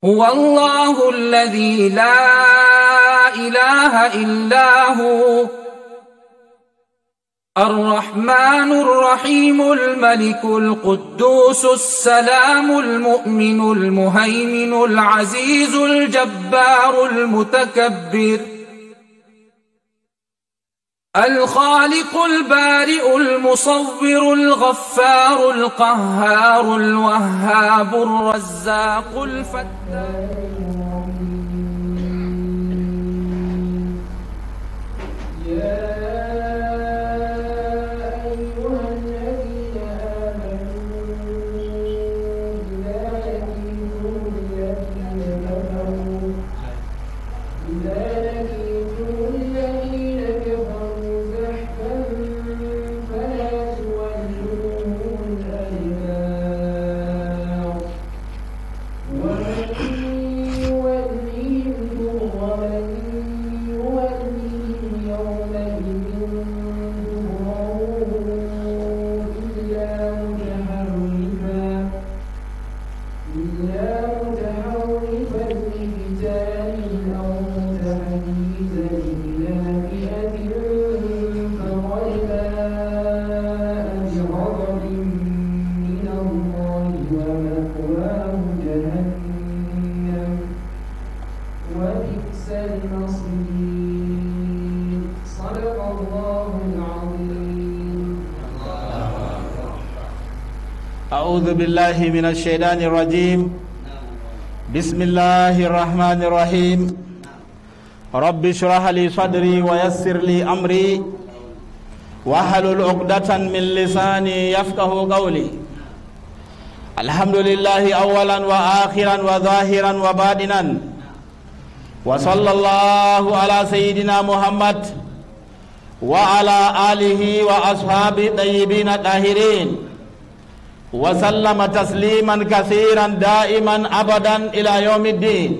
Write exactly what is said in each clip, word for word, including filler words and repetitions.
هو الله الذي لا إله إلا هو الرحمن الرحيم الملك القدوس السلام المؤمن المهيمن العزيز الجبار المتكبر الخالق البارئ المصور الغفار القهار الوهاب الرزاق الفتاح. أعوذ بالله من الشيطان الرجيم. بسم الله الرحمن الرحيم. رب اشرح لي صدري ويسر لي أمري واحلل عقدة من لساني يفقه قولي. الحمد لله أولا وآخرا وظاهرا وباطنا، وصلى الله على سيدنا محمد وعلى آله وأصحابه الطيبين الطاهرين وسلم تسليما كثيرا دائما أبدا إلى يوم الدين.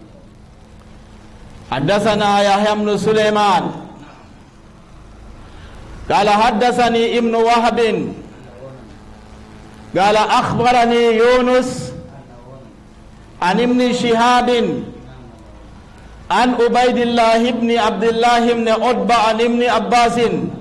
حدثنا يحيى بن سليمان قال حدثني ابن وهب قال أخبرني يونس عن ابن شهاب عن عبيد الله بن عبد الله بن عتبة عن ابن عباس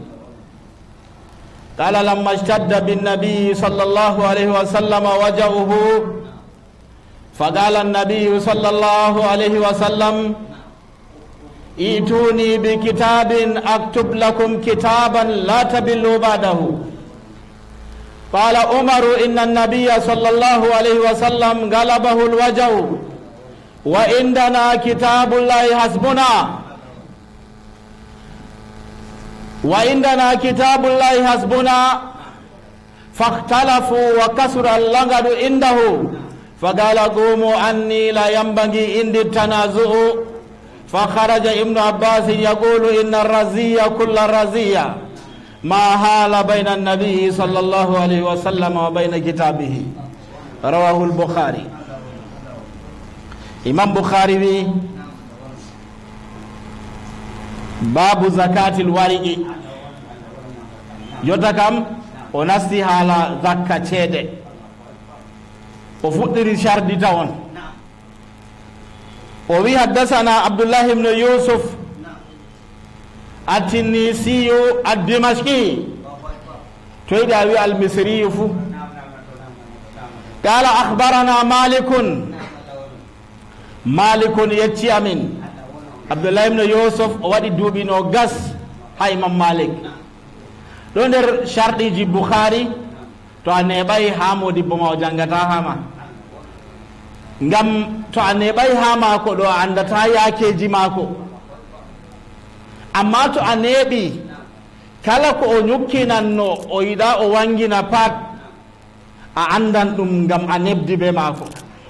قال لما اشتد بالنبي صلى الله عليه وسلم وجعه فقال النبي صلى الله عليه وسلم ائتوني بكتاب أكتب لكم كتابا لا تبلوا بعده. قال عمر إن النبي صلى الله عليه وسلم غلبه الوجع وعندنا كتاب الله حسبنا وعندنا كتاب الله حسبنا. فاختلفوا وكسر اللغط عنده فقال قوموا عني لا ينبغي عندي التنازع. فخرج ابن عباس يقول إن الرزية كل الرزية ما حال بين النبي صلى الله عليه وسلم وبين كتابه. رواه البخاري. إمام بخاري باب زكاة الورق يوتكم ونسي على زكاة شيء وفطر شرد تاون. وفي حدثنا عبد الله بن يوسف التنيسي الدمشقي تويداوي المصري قال أخبرنا مالك مالك يتيامين عبد الله بن يوسف وادي دوبينو غاس هاي امام مالك دون در شرطي جي بخاري تو انباي حامودي بما جانغتا hama ngam to anebay hama ko do andata yakeji mako, amma to anebi kala ko o nyukkinanno o yida o wangina pat a andan dum ngam anebdi be mako.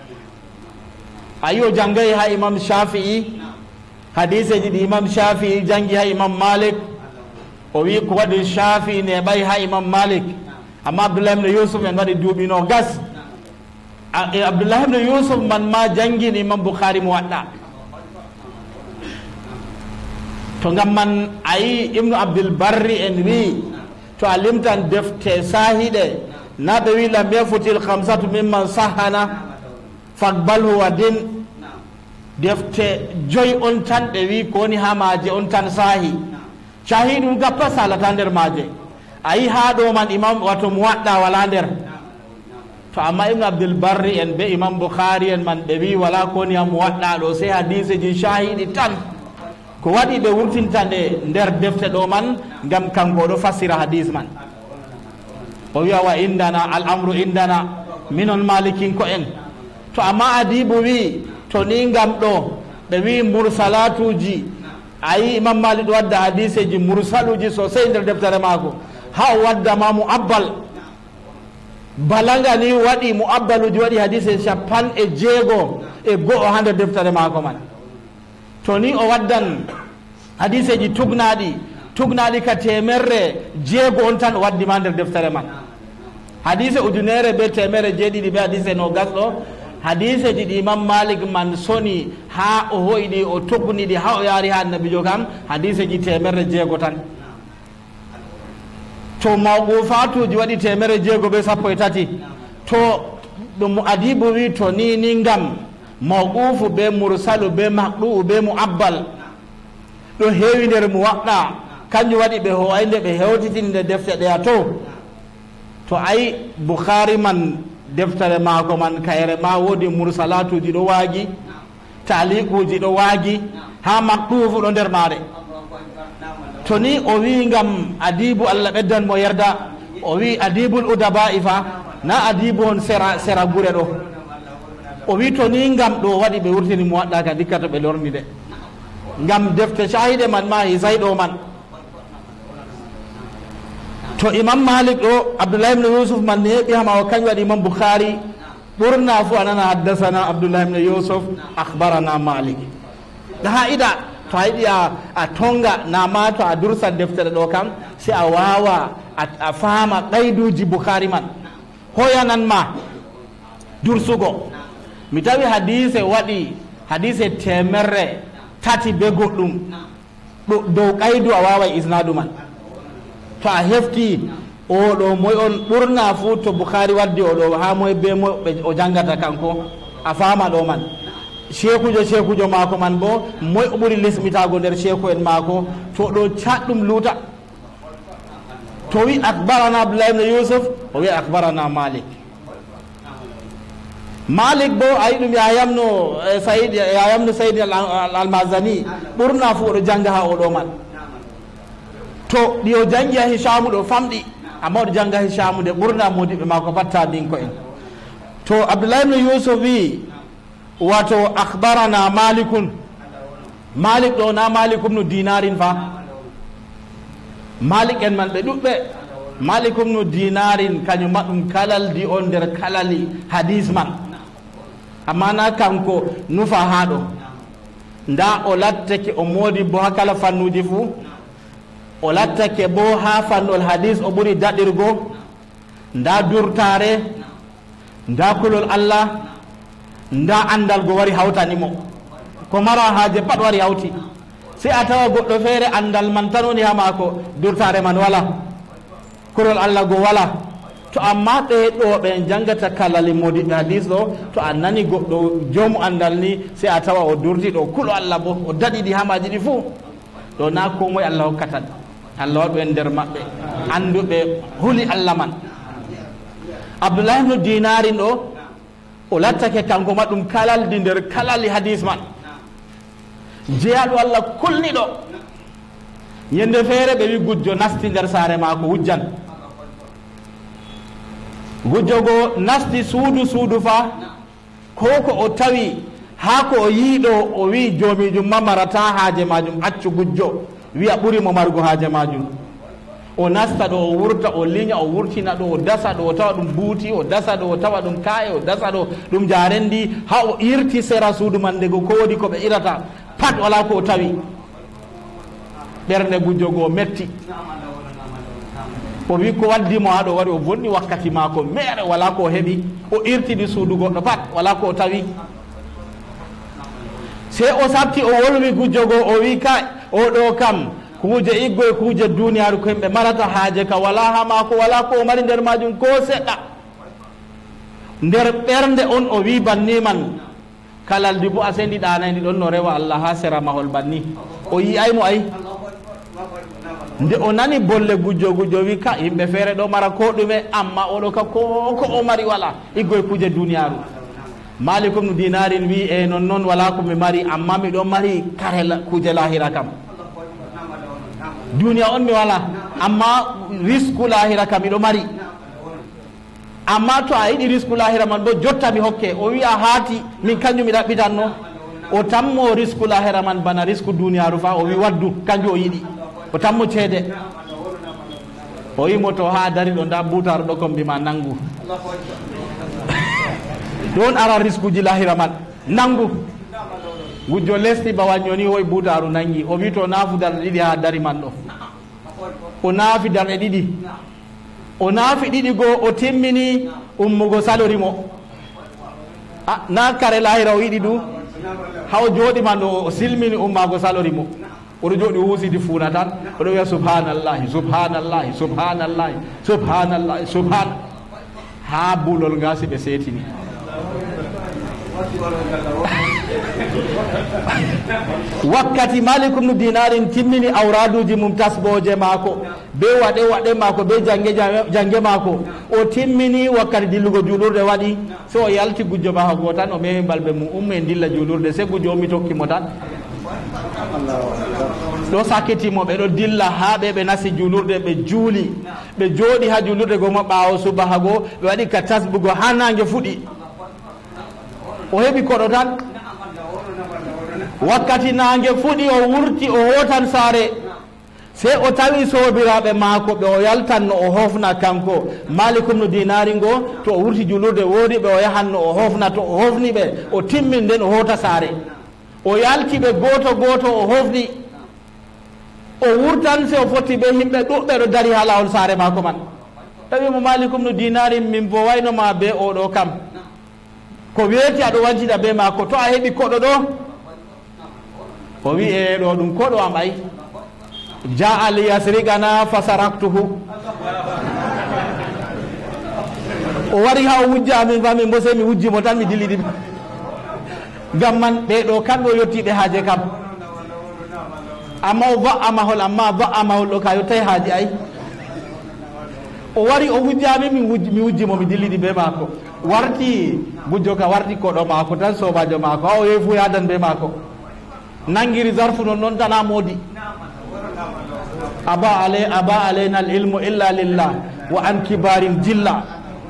ayo jangay ha imam Shafi'i hadise ji imam Shafi'i jangi ha imam Malik o wi ko wadi Shafi'i ne bay ha imam Malik, amma Abdullah ibn Yusuf en wadi duubi no gas. Abdullah ibn Yusuf man ma jangi ni imam Bukhari muwadda to ngam man ayi ibnu Abdul Barri en wi to alimtan defte sahide naɓe wi lam yafutil khamsatu mimman sahana faqbalhu wa din defte joyi on tan ɓe wi ko woni ha maaje on tan saahi cahi ɗum gappa salata nder maaje a yi ha ɗo man imam wato mo waɗɗa wala nder to amma ibnu abdul barri en be imam boukhari en man ɓe wi wala ko woni ha mo waɗɗa ɗo sey hadise ji cahiɗi tan ko waɗi ɓe wurtinta nde nder defte ɗo man ngam kanko ɗo fassira hadis man o wiya wa indana al amru indana minon malikinko en to amma adibu wi to ni ngam ɗo ɓe wi mursalatuji ayi imam malik ɗo wadda hadise ji mursaluji sosai nder deftere maako ha o waddama mu abbal balaga ni waɗi mu abbaluji waɗi hadise capan e jeego e go'o ha nder deftere maako man to ni o waddan hadise ji tugnaɗi tugnaɗi ka temerre jeego on tan o waddima nder deftere man hadise ujunere be temere jeeɗiɗi be hadise no gasɗo hadise ji ɗi imam malik man soni ha o hoyɗi o tugniɗi ha o yaari ha annabijo kam hadise ji temerre jeego tan to mawqufatuji waɗi temere jeego be sappo e tati to ɗum adibu wi to ni ni ngam mawqufu be mursalu be maqɗu'u be mu'abbal ɗo heewi nder mu waɗɗa kanjum waɗi ɓe howaynde ɓe hewtitini nde defte ɗeya to to ayi boukhari man deftere maako man kayre ma woodi mursalatuji ɗo waagi taliquji ɗo waagi ha maqɗufu ɗo nder maare to ni o wi ngam adibu allah ɓeddan mo yerda o wi adibul udaba'i fa na adibu on sera sera gure ɗo o wi to ni ngam ɗo waɗi ɓe wurtini mo waɗɗa ka dikka to ɓe lorni de ngam defte cahiɗe man ma hisay ɗo man to imam malik ɗo abdoullahi ibne yusuf man ne heɓi hama o kañ waɗi imam boukhari ɓurna fo a nana haddasana abdoullahi ibne yusuf akhbarana malik ha ida to a yiɗi a tonga nama to a dursa deftere ɗo kam si a wawa a faama ƙayduji boukhari man hoyanan ma dursugo mi tawi hadise waɗi hadise temerre tati be goɗɗum dow ƙaydu a wawa isnadu man to a hefti oɗo moy on ɓurna fuu to boukhari waddi oɗo ha moye be mo o jangata kanko a faama ɗo man chekujo chekujo maako man bo moy o ɓuri lesmitago nder cheku en maako to ɗo catɗum luuta to wi akbarana abdoulah ibne yusuf o wi akbarana malik malik bo ayi ɗum yayamno sayd yayamno sayd almazani ɓurna fuu oɗo janga ha oɗo man to ɗi o jangi ha hisamu ɗo famɗi amma oɗo janga hisamu de ɓurna modiɓe mako patta ɗinko en to abdoulah ibne yusuf wi wato akhbarana malikun malik ɗo na malik ibnu dinarin fa malik en man ɓe ɗuɓɓe malik ibnu dinarin kañum ma ɗum kalaldi on nder kalali hadis man amma na kanko nufa ha ɗo nda o lattake o moodi bo ha kala fannuji fuu o lattake bo ha fannol hadis o ɓuri daɗirgo nda durtare nda kulol allah nda andal go wari hawtanimo ko mara haaje pat wari hawti si a tawa goɗɗo feere andal man tan woni ha maako durtare man wala kulol allah go wala to amma ɓe ɗo ɓe jangata kalali modiɓe hadis ɗo to a nani goɗɗo joomu andal ni si a tawa o durti ɗo kulo allah bo o daɗiɗi hamaji ɗi fuu ɗo na ko moye allah hokkatan allah waɗu en nder maɓɓe anduɓe huli allah man abdoulah ibnu dinarin ɗo o lattake kanko ma ɗum kalaldi nder kalali hadis man jeyaɗo allah kulniɗo yende feere ɓe wi gujjo nasti nder saare maako wujjan gujjo go nasti suudu suudu fa ko ko o tawi ha ko o yiiɗo o wi joomijum ma marata haaje majum accu gujjo wiya ɓurimo margo haaje majum o nasta ɗo o wurta o liña o wurtina ɗo o dasa ɗo o tawa ɗum buuti o dasa ɗo o tawa ɗum kaaye o dasa ɗo ɗum jarendi ha o irti sera suudu man ndego ko woni ko ɓe irata pat wala ko o tawi ɓernde gujjo go metti o wi ko waddimo ha ɗo wari o bonni wakkati maako mere wala ko heɓi o irtiɗi suudu goɗɗo pat wala ko o tawi se o sabti o wolwi gujjo go o wi ka oɗo kam kuuje iggo e kuuje duniyaru ko yimɓe marata haaje ka wala ha maako wala ko o mari nder majum ko seɗɗa nder ɓernde on o wi banni man kalal dibo asendi dana ndi don no rewa Allah ha sera mahol banni o yi ay mo ay nde o nani bolle gujjo gujjo wi ka yimɓe feere ɗo mara ko ɗume amma oɗo ka ko ko o mari wala iggoye kuje duniyaru malikum no dinarin wi e non noon wala ko mi mari amma miɗo mari kare kuje lahira kam duniya on mi wala amma risque lahira kam miɗo mari amma to a yiɗi risque lahira man bo jotta mi hokke o wi a haati min kanjum mi ɗaɓɓitanno o tammo risque lahira man bana risque duniyaru fa o wi waddu kanjum o yiɗi o tammo ceede o wimo to ha dari ɗo nda butaru ɗo kom mbima nangu ɗon ara risque uji lahira man nangu gujjo lesti ba waññoni hoy butaru nangi o wi to naafu darɗe ɗiɗi ha dari man ɗo o naafi darɗe ɗiɗi o naafi ɗiɗi goo o timmini ummugo salori mo a na kare lahira o yiɗi du haw jooɗi man ɗo o silmini ummago salori mo oɗo jooɗi o husidi fuuna tan oɗo wiya subhanallahi subhanallahi subhanallahi subhanallahi subhan ha bulol ngasi ɓe seetini wakkati malikum no dinarin timmini awraduji mum tasboje maako be waɗe waɗe maako be jange jange maako o timmini wakkati dillugo juulurde waɗi so o yalti gujjo maako goo tan o mewi balɓe mum umme dilla juulurde se gujjo omi tokkimo tan ɗo sakkitimo ɓe ɗo dilla ha ɓe ɓe nasi juulurde ɓe juuli ɓe jooɗi ha juulurde goo mo ɓaawo subaha goo ɓe waɗi ka tasbugo ha nangue fuɗi o heɓi koɗo tan wakkati nangue fuɗi o wurti o hotan saare se o tawi sobiraɓe maako ɓe o yaltanno o hofna kanko malikum no dinari ngo to o wurti julurde woodi ɓe o yahanno o hofna to o hofni ɓe o timmin nden o hota saare o yalti ɓe goto goto o hofni o wurtan se o fotti ɓe yimɓe ɗuɓɓe ɗo dari ha lawol saare maako man tawimo malikum no dinari min bo waynoma be oɗo kam ko weeti aɗo wancida be maako to a heɓi koɗo ɗo o wi e ɗo ɗum koɗo am ay ja ali yasrigana fasaraktuhu o wari ha o wujja amin fa min bo se mi wujjimo tan mi dilliɗi ngam man ɓeɗo kamɓe o yettiɓe haaje kam amma o va'a mahol amma va'a mahol ɗo ka yottay haaji ay o wari o wujjami mi mi wujjimo mi dilliɗi be maako warti gujjo ka warti koɗo maako tan sobajo maako ha o yehi fu yadan be maako nangiri zarfu non noon tana moodi aba alay aba alayna al ilmu illa lillah wa an kibarin jilla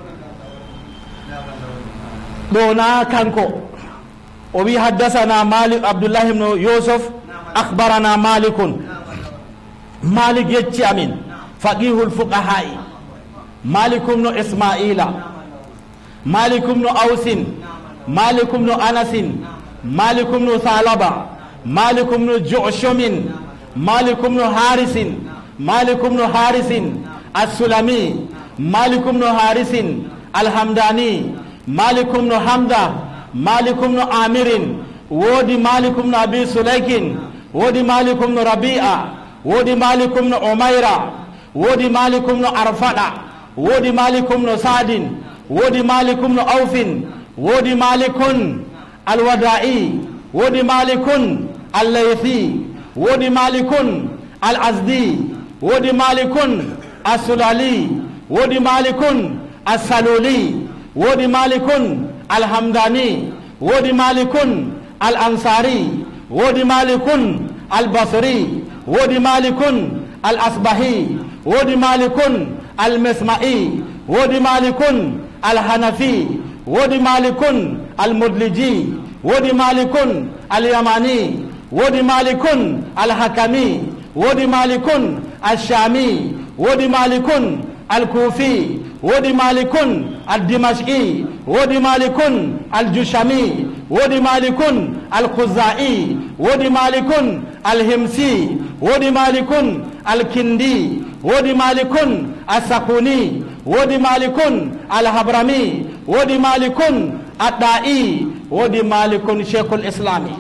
ɗo na kanko o wi haddasana malik abdoullah ibn yusuf akhbarana malikun malik yecci amin faqihul fuqaha'i malikum no ismaila malikum no ausin malikum no anasin malikum no salaba malikum no jushumin malikum no harisin malikum no harisin as-sulami malikum no harisin alhamdani malikum no hamda malikum no amirin wodi malikum no abi sulaikin wodi malikum no rabi'a wodi malikum no umaira wodi malikum no arfada wodi malikum no sadin wodi malikum no aufin wodi malikun alwada'i wodi malikun allaythi wodi malikun al-azdi wodi malikun as-sulali wodi malikun as-saluli wodi malikun al-hamdani wodi malikun al-ansari wodi malikun al-basri wodi malikun al-asbahi wodi malikun al-misma'i wodi malikun al-hanafi wodi malikun al-mudliji wodi malikun al-yamani wodi malikun al-hakami wodi malikun al-shami wodi malikun al-kufi wodi malikun al-dimashqi wodi malikun al-jushami wodi malikun al-khuzai wodi malikun al-himsi wodi malikun al-kindi wodi malikun al-sakuni wodi malikun al-habrami wodi malikun al-da'i wodi malikun sheikhul islami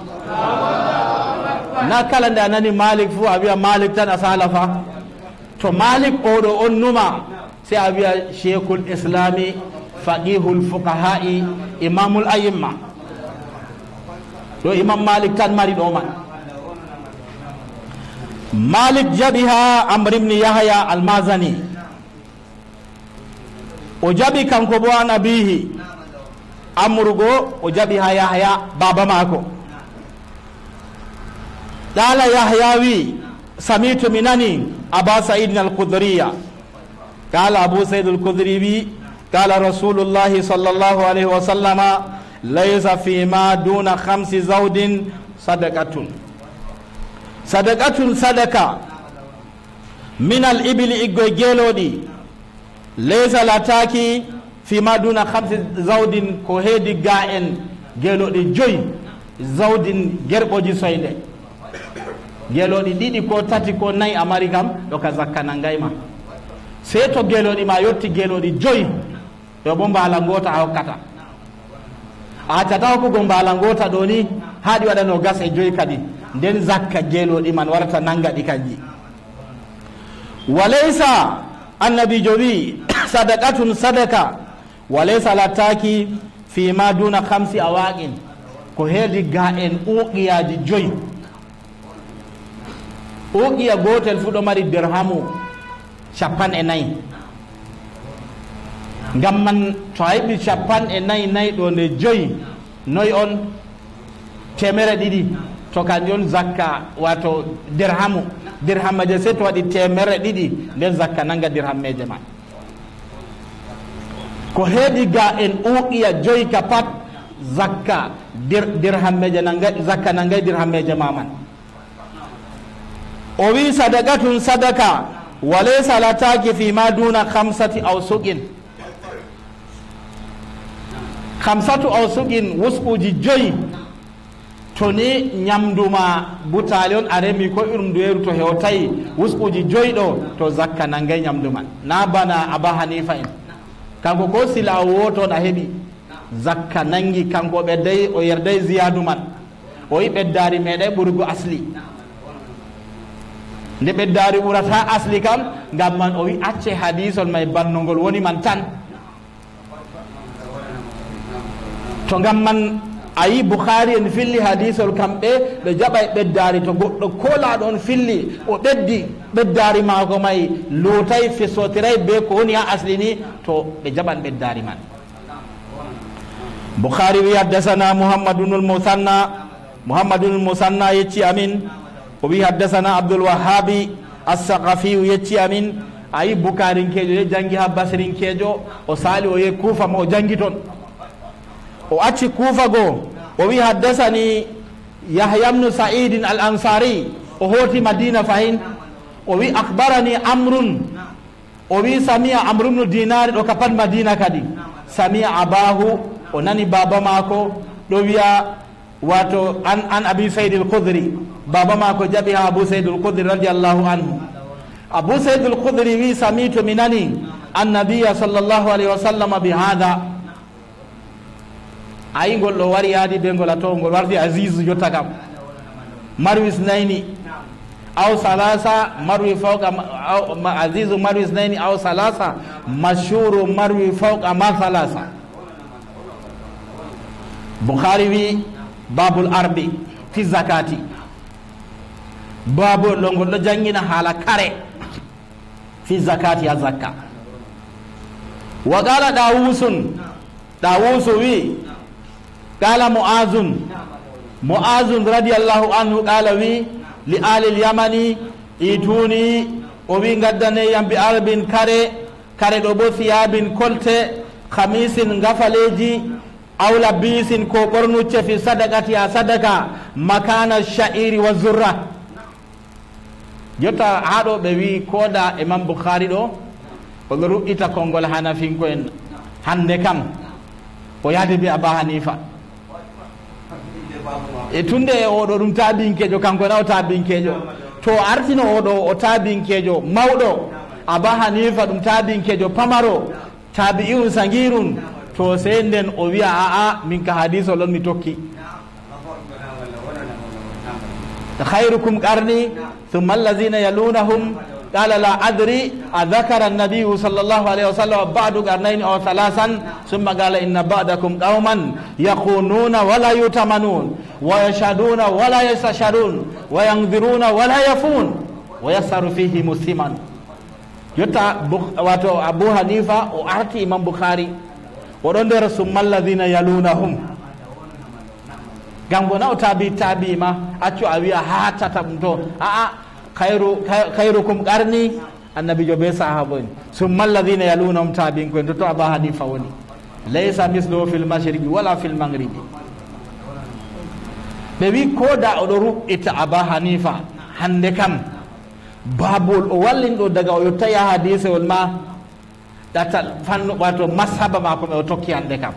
na kala nde a nani malik fu a wiya malik tan a salafa to malik oɗo on numa se a wiya sheikhul islami faqihul fuqaha'i imamul ayimma ɗo imam malik tan mari ɗo man. malik jaɓi ha amr ibn yahya almazani o jaɓi kanko bo an abihi amrugo o jaɓi ha yahya baba mako qala yahya wi samitu minani aba saidin alkhudriya qala abu said alkhudri wi qala rasulullahi sallallahu alaihi wasallama laysa fima duna khamsi zawdin sadaqatun sadaqatun sadaka min al ibli iggoy geloɗi laysa lataki fima duna khamsi zawdin ko heedi ga en geloɗi joyi zawdin gerɓoji soyde geloɗi ɗiɗi ko tati ko nayyi amari kam ɗo ka zakka nangayma sey to geloɗi ma yetti geloɗi joyi ɗo bo mbala ngota a hokkata a haccata hokkugo mbala ngota ɗo ni haɗi waɗano gas e joyi kadi nden zakka geloɗi man warata nangaɗi kanji walaysa annabijo wi sadaqatun sadaka walaysa lattaki fima duna hamsi awaqin ko heedi ga en uqiyaji joyi uqiya gotel fu ɗo mari dirhamu capan e nayyi ngam man to a heɓi capan e nayyi nayyi ɗo nde joyi noyi on temere ɗiɗi to kanjum zakka wato dirhamu dirhammeje se to waɗi temere ɗiɗi nden zakka nanga dirhammeje ma ko heedi ga en uqiya joyi ka pat zakka dir dirhammeje nanga zakka nangay dirhammeje maman o wi sadaqatun sadaka walaysa lataki fima duna khamsati awsuqin khamsatu awsuqin wuskuji joyi to ni ñamduma butali on a remi ko irum nduweru to hewtayi wuskuji joyi ɗo to zakka nangay ñamduman na bana aba hanifa en kanko ko sila woton a heɓi zakka nangi kanko ɓedday o yerday ziyadu man o yi ɓeddari meɗay ɓurgo asli nde ɓeddari ɓurata asli kam ngam man o wi acce hadisol may bannogol woni man tan to ngam man a yi boukhari en filli hadisol kamɓe ɓe jaɓa e ɓeddari to goɗɗo kolaɗo on filli o ɓeddi ɓeddari mako may lutay fisotiray be ko woni ha asli ni to ɓe jaɓan ɓeddari man boukhari wi haddasana mouhammadunul musanna mouhammadunul musanna yecci amin o wi haddasana abdoul wahabi assaqafiyu yecci amin a yi boukarinkejo ye jangi ha basirinkejo o sali o ye kuufa mo o jangi toon o acci kuufa goo o wi haddasani yahyabnu saidin al ansari o hooti madina fayin o wi akhbarani amrun o wi samia amrubnu dinari ɗo ka pat madina kadi samia abahu o nani baba mako ɗo wiya wato an an abi sayd al khudri baba mako jaɓi ha abou sayd al khudri radiallahu anhu abou sayd al khudri wi samitu mi nani annabiya sallllahu alayhi wa sallam bi hada ayi ngol ɗo wari yaadi be ngol a to ngol warti azisu jotta kam marwis nayni aw salasa marwi fawqa azisu marwis nayni aw salasa mashhuru marwi fawqa ma salasa boukhari wi babul arbi fi zakati babu ɗo ngol ɗo jangina haala kare fi zakati ha zakka wa qala dawusun dawusu wi qala mu'azun mu'azun radiyallahu anhu qala wi li ali lyamani ituni o wi gaddane yam bi arbin kare kare ɗo bo thiyabin kolte khamisin gafaleji aw labisin ko ɓornucce fi sadaqati ha sadaka makana sha'iri wa zurra jotta haɗo ɓe wi koda imam boukhari ɗo oɗo ruɓɓita konngol hanafinko en hande kam o yaade bi aba hanifa e tunde oɗo ɗum tabinkejo kanko na o tabinkejo to artino oɗo o tabinkejo mawɗo aba hanifa ɗum tabinkejo pamaro tabi'un sangirun to sey nden o wiya aa min ka hadise olon mi tokki khayrukum qarni thumma allazina yalunahum qala la adri adhakara an-nabiy sallallahu alaihi wasallam ba'du qarnayn aw thalathan thumma qala inna ba'dakum qauman yakhununa wa la yutamanun wa yashhaduna wa la yastashhadun wa yanziruna wa la yafun wa yasaru fihi musliman. Yotta wato Abu Hanifa o arti Imam Bukhari oɗon nder summa alladhina yalunahum gam gona o tabi tabi ma accu a wiya ha tata ɗum to aa khairu khairukum qarni annabi jo be sahaba en summa alladhina yalunahum tabin ko to Abu Hanifa woni laysa mislu fil mashriqi wala fil maghribi. ɓe wi koda oɗo ruɓɓita Abu Hanifa hande kam babol o wallinɗo daga o yotta ya hadisewol ma ɗatal fannu ɓato mashaba mako ɓe o tokki hande kam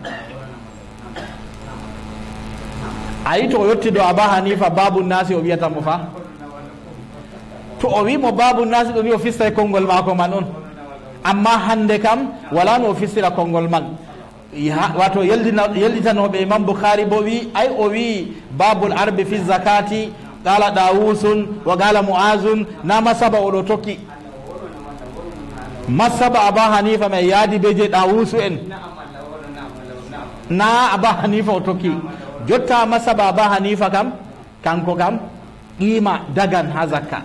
ayi to o yetti ɗo Aba Hanifa babu nasi o wiyatamo fa to o wimo babu nasi ɗo wi o fistay konngol mako man on amma hande kam wala no o fistira konngol man wato yelditanoɓe Imam Bukhari bo wi ay o wi babul arbi fi zakati qala dawusun wa qala muazun na masaba oɗo tokki masaba Aba Hanifa mai yaadi be je dawusu en na Aba Hanifa o tokki jotta masaba Aba Hanifa kam kanko kam qima dagan ha zakka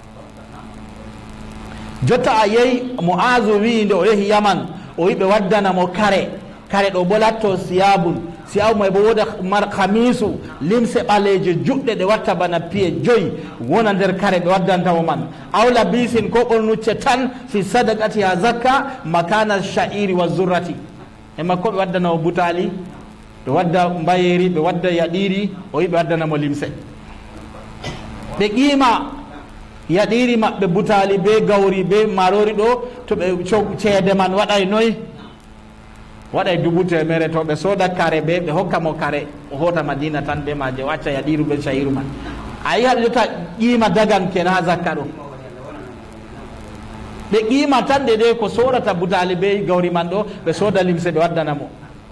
jotta a yehi muazu wi nde o yehi yaman o wi ɓe waddanamo kare kare ɗo bo latto siyabun siyabu may bo woda mar khamisu limse ɓaleje juɗɗe ɗe watta bana piye joyi wona nder kare ɓe waddantamo man awla bisin ko ɓolnucce tan fi sadaqati ha zakka makana sha'iri wa zurrati e makko ɓe waddanamo butali ɓe wadda mbayeri ɓe wadda yaɗiri o wi ɓe waddanamo limse ɓe qima yaɗiri maɓɓe butali be gawri be marori ɗo to ɓe ceede man waɗay noyi waɗay dubu temere to ɓe sooda kare ɓe ɓe hokka mo kare o hota Madina tan ɓe maje o acca yaɗiru ɓe shahiru man a yi haɗa jotta qima dagan ken ha zakka ɗo ɓe qima tan de de ko sodata butali be gawri man ɗo ɓe sooda limse ɓe waddanamo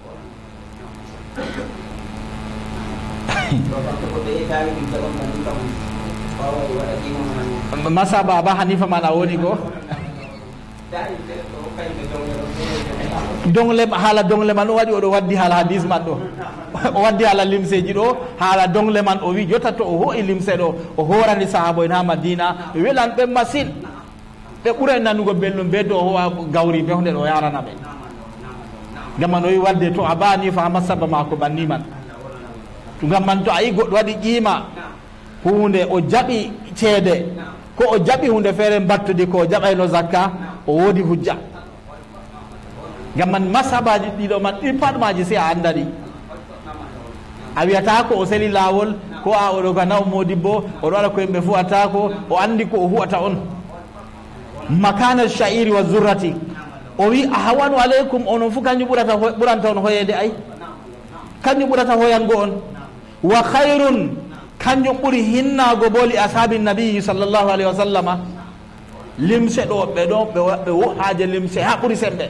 masaba Aba Hanifa man a woni go dongle haala dongle man o waɗi oɗo waddi haala hadis man ɗo o waddi haala limseji ɗo haala dongle man o wi jotta to o ho'i limse ɗo o horani sahaba en ha Madina ɓe welan ɓe masine ɓe ɓuray nanugo belɗum be to o howa gawri be hunde ɗo yarana ɓe ngam man o wi wadde to Aba Hanifa ha masaba mako banni man ngam man to a yi goɗɗo waɗi qima hunde o jaɓi ceede ko o jaɓi hunde feere battude ko o jaɓayno zakka o woodi hujja ngam man masabaji ɗiɗo man ɗi pat maji si a andani a wiyata ko o seli lawol ko a oɗo ga naw modibbo oɗo waɗa ko yimɓe fu atako o andi ko o huwata on makana sha'iri wa zurrati o wi a hawanu aleykum onon fu kanjum ɓurata ɓuranta on hoyede ay kanjum ɓurata hoyango on wa khayrun kanjum ɓuri hinnago boli ashabi nabiyi sallllahu alayhi wa sallama limse ɗo ɓe ɗo ɓe wohaje limse ha ɓuri sembe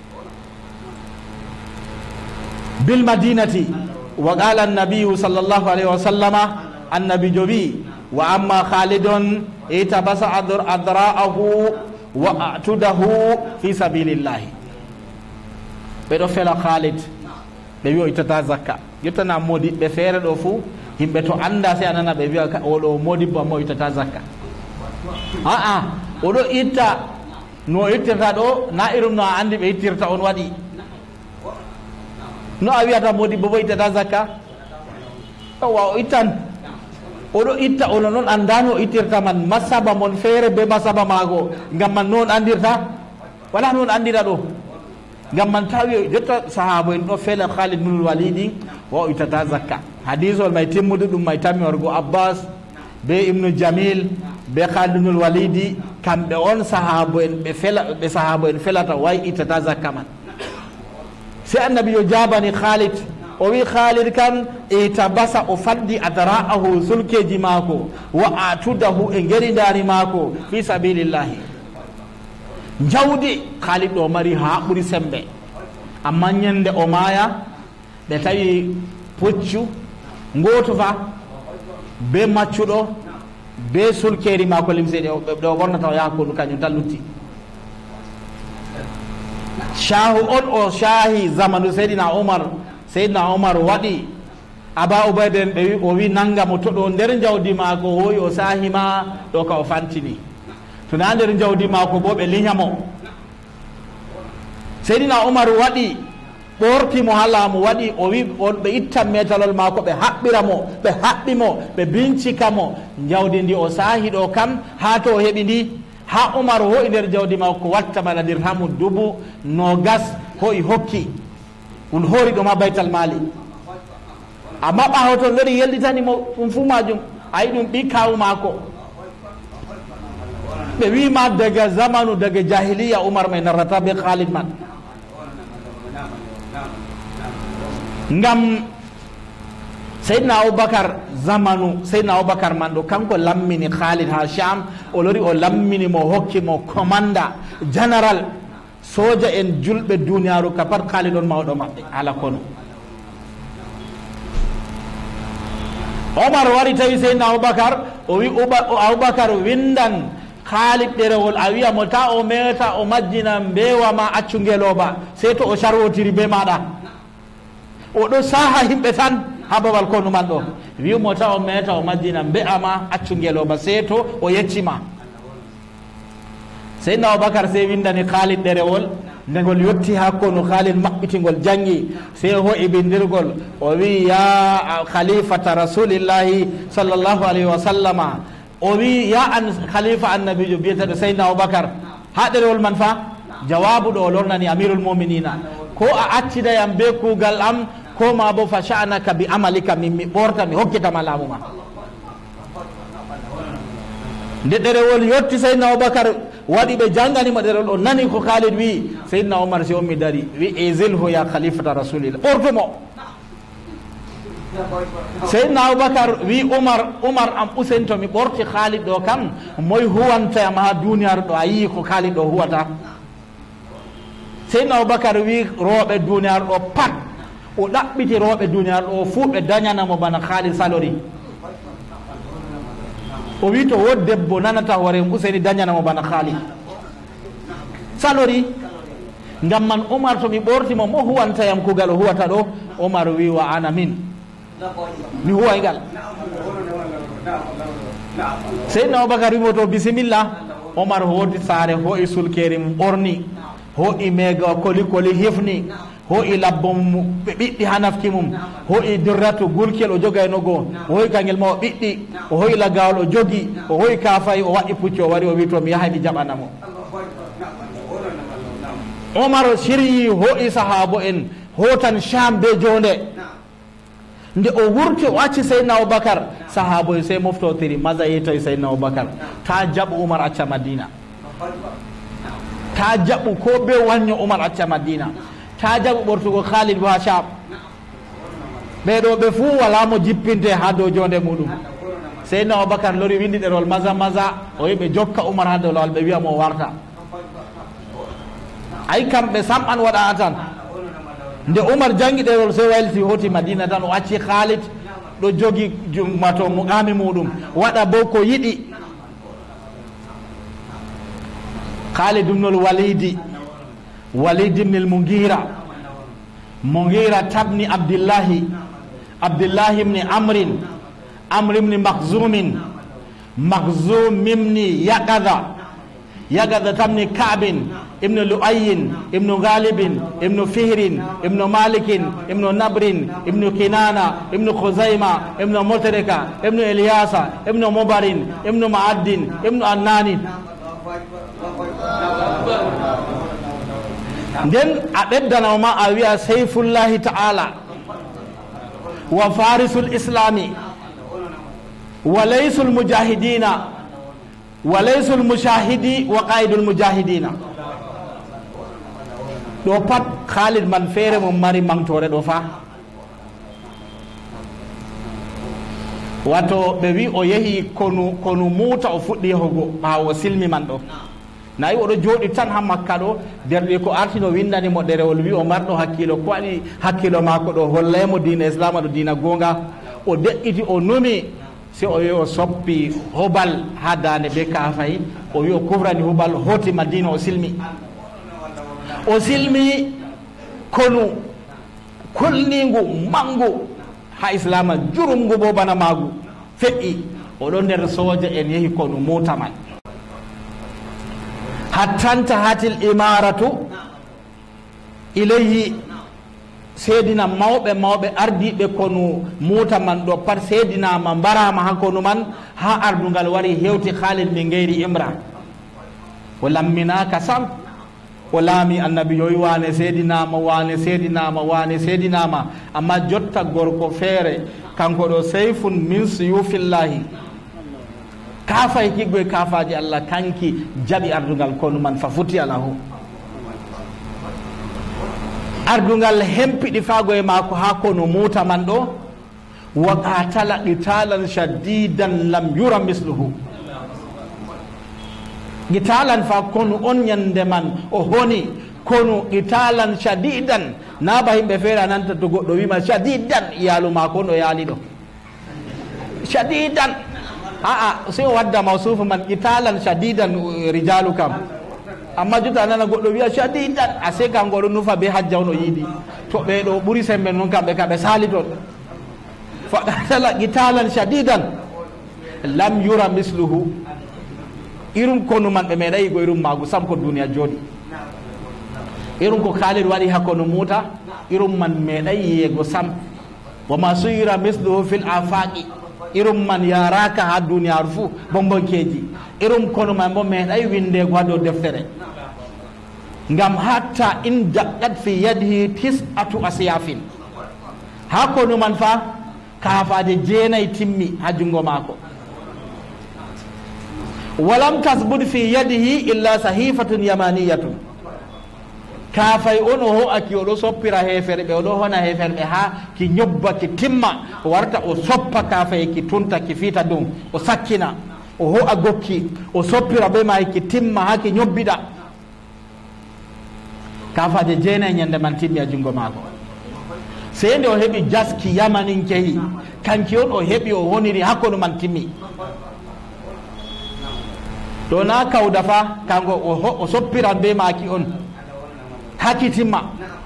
bil madinati wa qala an-nabiy sallallahu alayhi wa sallama annabi jobi wa amma khalidun itabasa adra'ahu wa atudahu fi sabilillah ɓe ɗo fela Khalid ɓe wi o ittata zakka yettana modi ɓe feere ɗo fu yimɓe to anda se anana ɓe wiya oɗo modibbo amma o ittata zakka aa oɗo itta no ittirta ɗo na irum no a andi ɓe ittirta on waɗi no a wiyata modibbo bo ittata zakka wa o ittan oɗo itta ono noon andani o ittirta man masaba mon feere be masaba mago ngam man noon andirta wala noon andira ɗo ngam man tawi jotta sahaba en ɗo fele Khalid ibn Walidi wa o ittata zakka hadisol may timmude ɗum may tammi wargo Abbas be Ibnu Jamil be Khalid ibn Walidi kamɓe on sahaba en ɓe fela ɓe sahaba en felata way ittata zakka man si annabi yo jabani Khalid o wi Khalid kan itabasa o faddi adra'ahu sulkeji mako wa atudahu e geridari mako fi sabilillahi jawdi Khalid ɗo mari ha ɓuri sembe amma ñande o maya ɓe tawi puccu goto fa be maccuɗo be sulkeri mako limseɗe ɗo ɓornata o yaha koɗum kañum tan lutti. shahu on o shahi zamanu seydina Umar seydina Umar waɗi Aba Ubayda ɓe wi o wi nangamo to ɗo nder jawdi mako hoyi o sahima ɗo ka o fantini, to na nder jawdi mako bo ɓe liñamo. seydina Umar waɗi ɓortimo ha laamu waɗi o wi on ɓe ittan metalol mako ɓe haɓɓira mo ɓe haɓɓi mo ɓe bincika mo jawdi ndi o sahi ɗo kam ha to o heeɓi ndi. ha Umar hoyi nder jawdi mako ko watta mana dirhamu dubu nogas hoyi hokki on hoori ɗum ha baytal mali, amma ɓawo toon lori yelditanimo ɗum fu majum a yi ɗum ɓi kawu mako. ɓe wima daga zamanu daga jahiliya Umar may narrata be Khalid man, ngam seydna Aboubacar zamanu seydna Aboubacar man ɗo kanko lammini Khalid ha Sham, o lori o lammini mo hokki mo commanda général soja en julɓe duniyaru ka pat Khalid on mawɗo maɓɓe ala kono. Omar wari tawi seydna Aboubacar o wi Aboubacar windan Khalid ɗerewol a wiya mo ta o meta o majjina mbewa ma accu ngeloba sey to o sarwotiri be maɗa, o ɗo saha himɓe tan ha babal kono man ɗo, wimo ta o meta o majjina mbe'ama accu ngeloba sey to o yeccima. seydna Aboubacar sey windani Khalid ɗerewol, nde ngol yetti ha kono Khalid maɓɓitingol jangi sey ho'i bindirgol o wi ya khalifata rasulillahi sallllahu alayhi wa sallama, o wi ya an khalifa annabijo biyeteɗo seydna Aboubacar. ha ɗerewol man fa jawabu ɗo o lornani amirul muminina, ko a accidayam be kuugal am ko ma bo fa sha'naka bi amalika, min mi ɓorta mi hokkitama laamu ma. nde ɗerewol yetti seydna Aboubacar waɗi ɓe janganimo ɗerewol o nani ko Khalid wi, seydna Omar si ummi dari wi izilhu ya khalifata rasulillah, ɓortumo. seydna Aboubacar wi Umar Umar am usen to mi ɓorti Khalid ɗo kam moye huwantayam ha duniyaru ɗo, a yii ko Khalid ɗo huwata. seydna Aboubacar wi rooɓe duniyaru ɗo pat o ɗaɓɓiti rooɓe duniyaru ɗo fuu ɓe dañanamo bana Khalid salori. o wi to wo debbo nanata hoore useni dañanamo bana Khalid salori, ngam man Umar to mi ɓortimo mo huwantayam kugal o huwata ɗo. Umar wi wa ana min, mi huway ngal. seydna Aboubacar wimo to bisimilla. Umar hooti saare ho'i sulkeri mum ɓorni, ho'i mega koli koli hifni, ho'i labbo mum ɓe ɓiɗɗi ha nafki mum, ho'i dirratu gulkel o jogaynogo, o ho'i kangel ma o ɓiɗɗi, o ho'i lagawol o jogi, o ho'i kafayi o waɗi pucci o wari o wi to mi yahay mi jaɓanamo. Umar siryi ho'i sahabo en hotan Sham be jonde. nde o wurti o acci seydna Aboubacar sahabo en sey moftotiri maza yeytoye seydna Aboubacar ta jaɓu Umar acca Madina, ta jaɓu ko be wanño Umar acca Madina, ta jaɓu ɓortugo Khalid bo ha Sham. ɓeɗo ɓe fuu wala mo jippinte ha dow jonde muɗum. seydna Aboubacar lori windi ɗerol maza maza o wi ɓe jokka Umar ha dow lawol ɓe wiya mo warta. ay kamɓe sam'an waɗa tan. nde Umar jangi ɗerol sey wayliti hoti Madina tan o acci Khalid ɗo jogi mato muqami muɗum waɗa bo ko yiɗi. Khalid ibnul Walidi Walid ibn al-Mughira Mughira tabni Abdillahi Abdillahi ibn Amrin Amr ibn Makhzumin Makhzum ibn Yaqadha Yaqadha tabni Ka'bin ibn Lu'ayyin ibn Ghalibin ibn Fihrin ibn Malikin ibn Nabrin ibn Kinana ibn Khuzaima ibn Mutrika ibn Ilyasa ibn Mubarin ibn Ma'addin ibn Annanin. nden a ɓeddanawma a wiya Sayfullahi ta'ala wa farisul islami wa laysul mujahidina wa laysul mushahidi wa qaidul mujahidina. ɗo pat Khalid man feere mum mari mantore ɗo fa. wato ɓe wi o yehi konu konu muuta o fuɗɗi yahugo ɓawo silmi man ɗo. nayi oɗo jooɗi tan ha Makka ɗo derɗi ko artino windani mo ɗerewol wi o marɗo hakkilo ko waɗi hakkilo mako ɗo hollaymo diina islam ɗo diina gonga. o de'iti o numi si o wi o soppi hobal ha dande ɓe kafay o wi o kufrani hobal hoti madina o silmi o silmi konu kolningu mangu ha islama jurumngu bo bana magu feƴƴi oɗo nder soja en yehi konu mota man hattanta hatil imaratu ilayhi seedina mawɓe mawɓe ardiɓe konu mota man ɗo pat seedinama mbarama ha konu man ha ardungal wari hewti Khalid min geyri imra o lamminaka sam o laami annabi yoyi wane seedinama wane seedinama wane seedinama amma jotta gorko feere kanko ɗo sayfun min suyufillahi kafay kiggoye kafaji Allah kanki jaɓi ardungal konu man fa futi alahu ardungal hempiɗi fagoye mako ha kono muta man ɗo wa qatala qitalan shadidan lam yura misluhu qitalan fa kono on ñande man o honi kono qitalan shadidan naaba himɓe feere ananta to goɗɗo wima shadidan yaalu mako on o yaali ɗo shadidan aa si o wadda mawsufu man qitalan shadidan rijalu kam amma jota nana goɗɗo wiya shadidan a se kanko ɗo nufa be hajja on o yiiɗi to ɓeɗo ɓuuri sembe noon kamɓe kaɓe sali toon faɗatala qitalan shadidan lam yura misluhu irum konu man ɓe meeɗa yigo irum magu sam ko duniya jooɗi irum ko Khalid waɗi hakkono muta irum man meeɗa yiyego sam wama suyira misluhu fil afaqi irum man yaraka ha duniyaru fuu bombonkeji irum kono man bo meeɗay windego ha dow deftere ngam hatta in jaqqat fi yadihi tis'atu asyafin ha kono man fa kafaade jeenayi timmi ha jungo maako walam tasbud fi yadihi illa sahifatun yamaniyatun kafay on o ho'aki oɗo soppira hefere ɓe oɗo hona hefere ɓe ha ki ñobba ki timma o warta o soppa kafay ki tunta ki fiita dow o sakkina o ho'a gokki o soppira ɓe ma ki timma ha ki ñobbiɗa kafaje jeenayi ñande man timmi a jungo maako sey nde o heɓi jaski yamanin kehi kanki on o heɓi o honiri hakkono man timmi ɗo na kawda fa kanko o soppiran be maki on hakitimma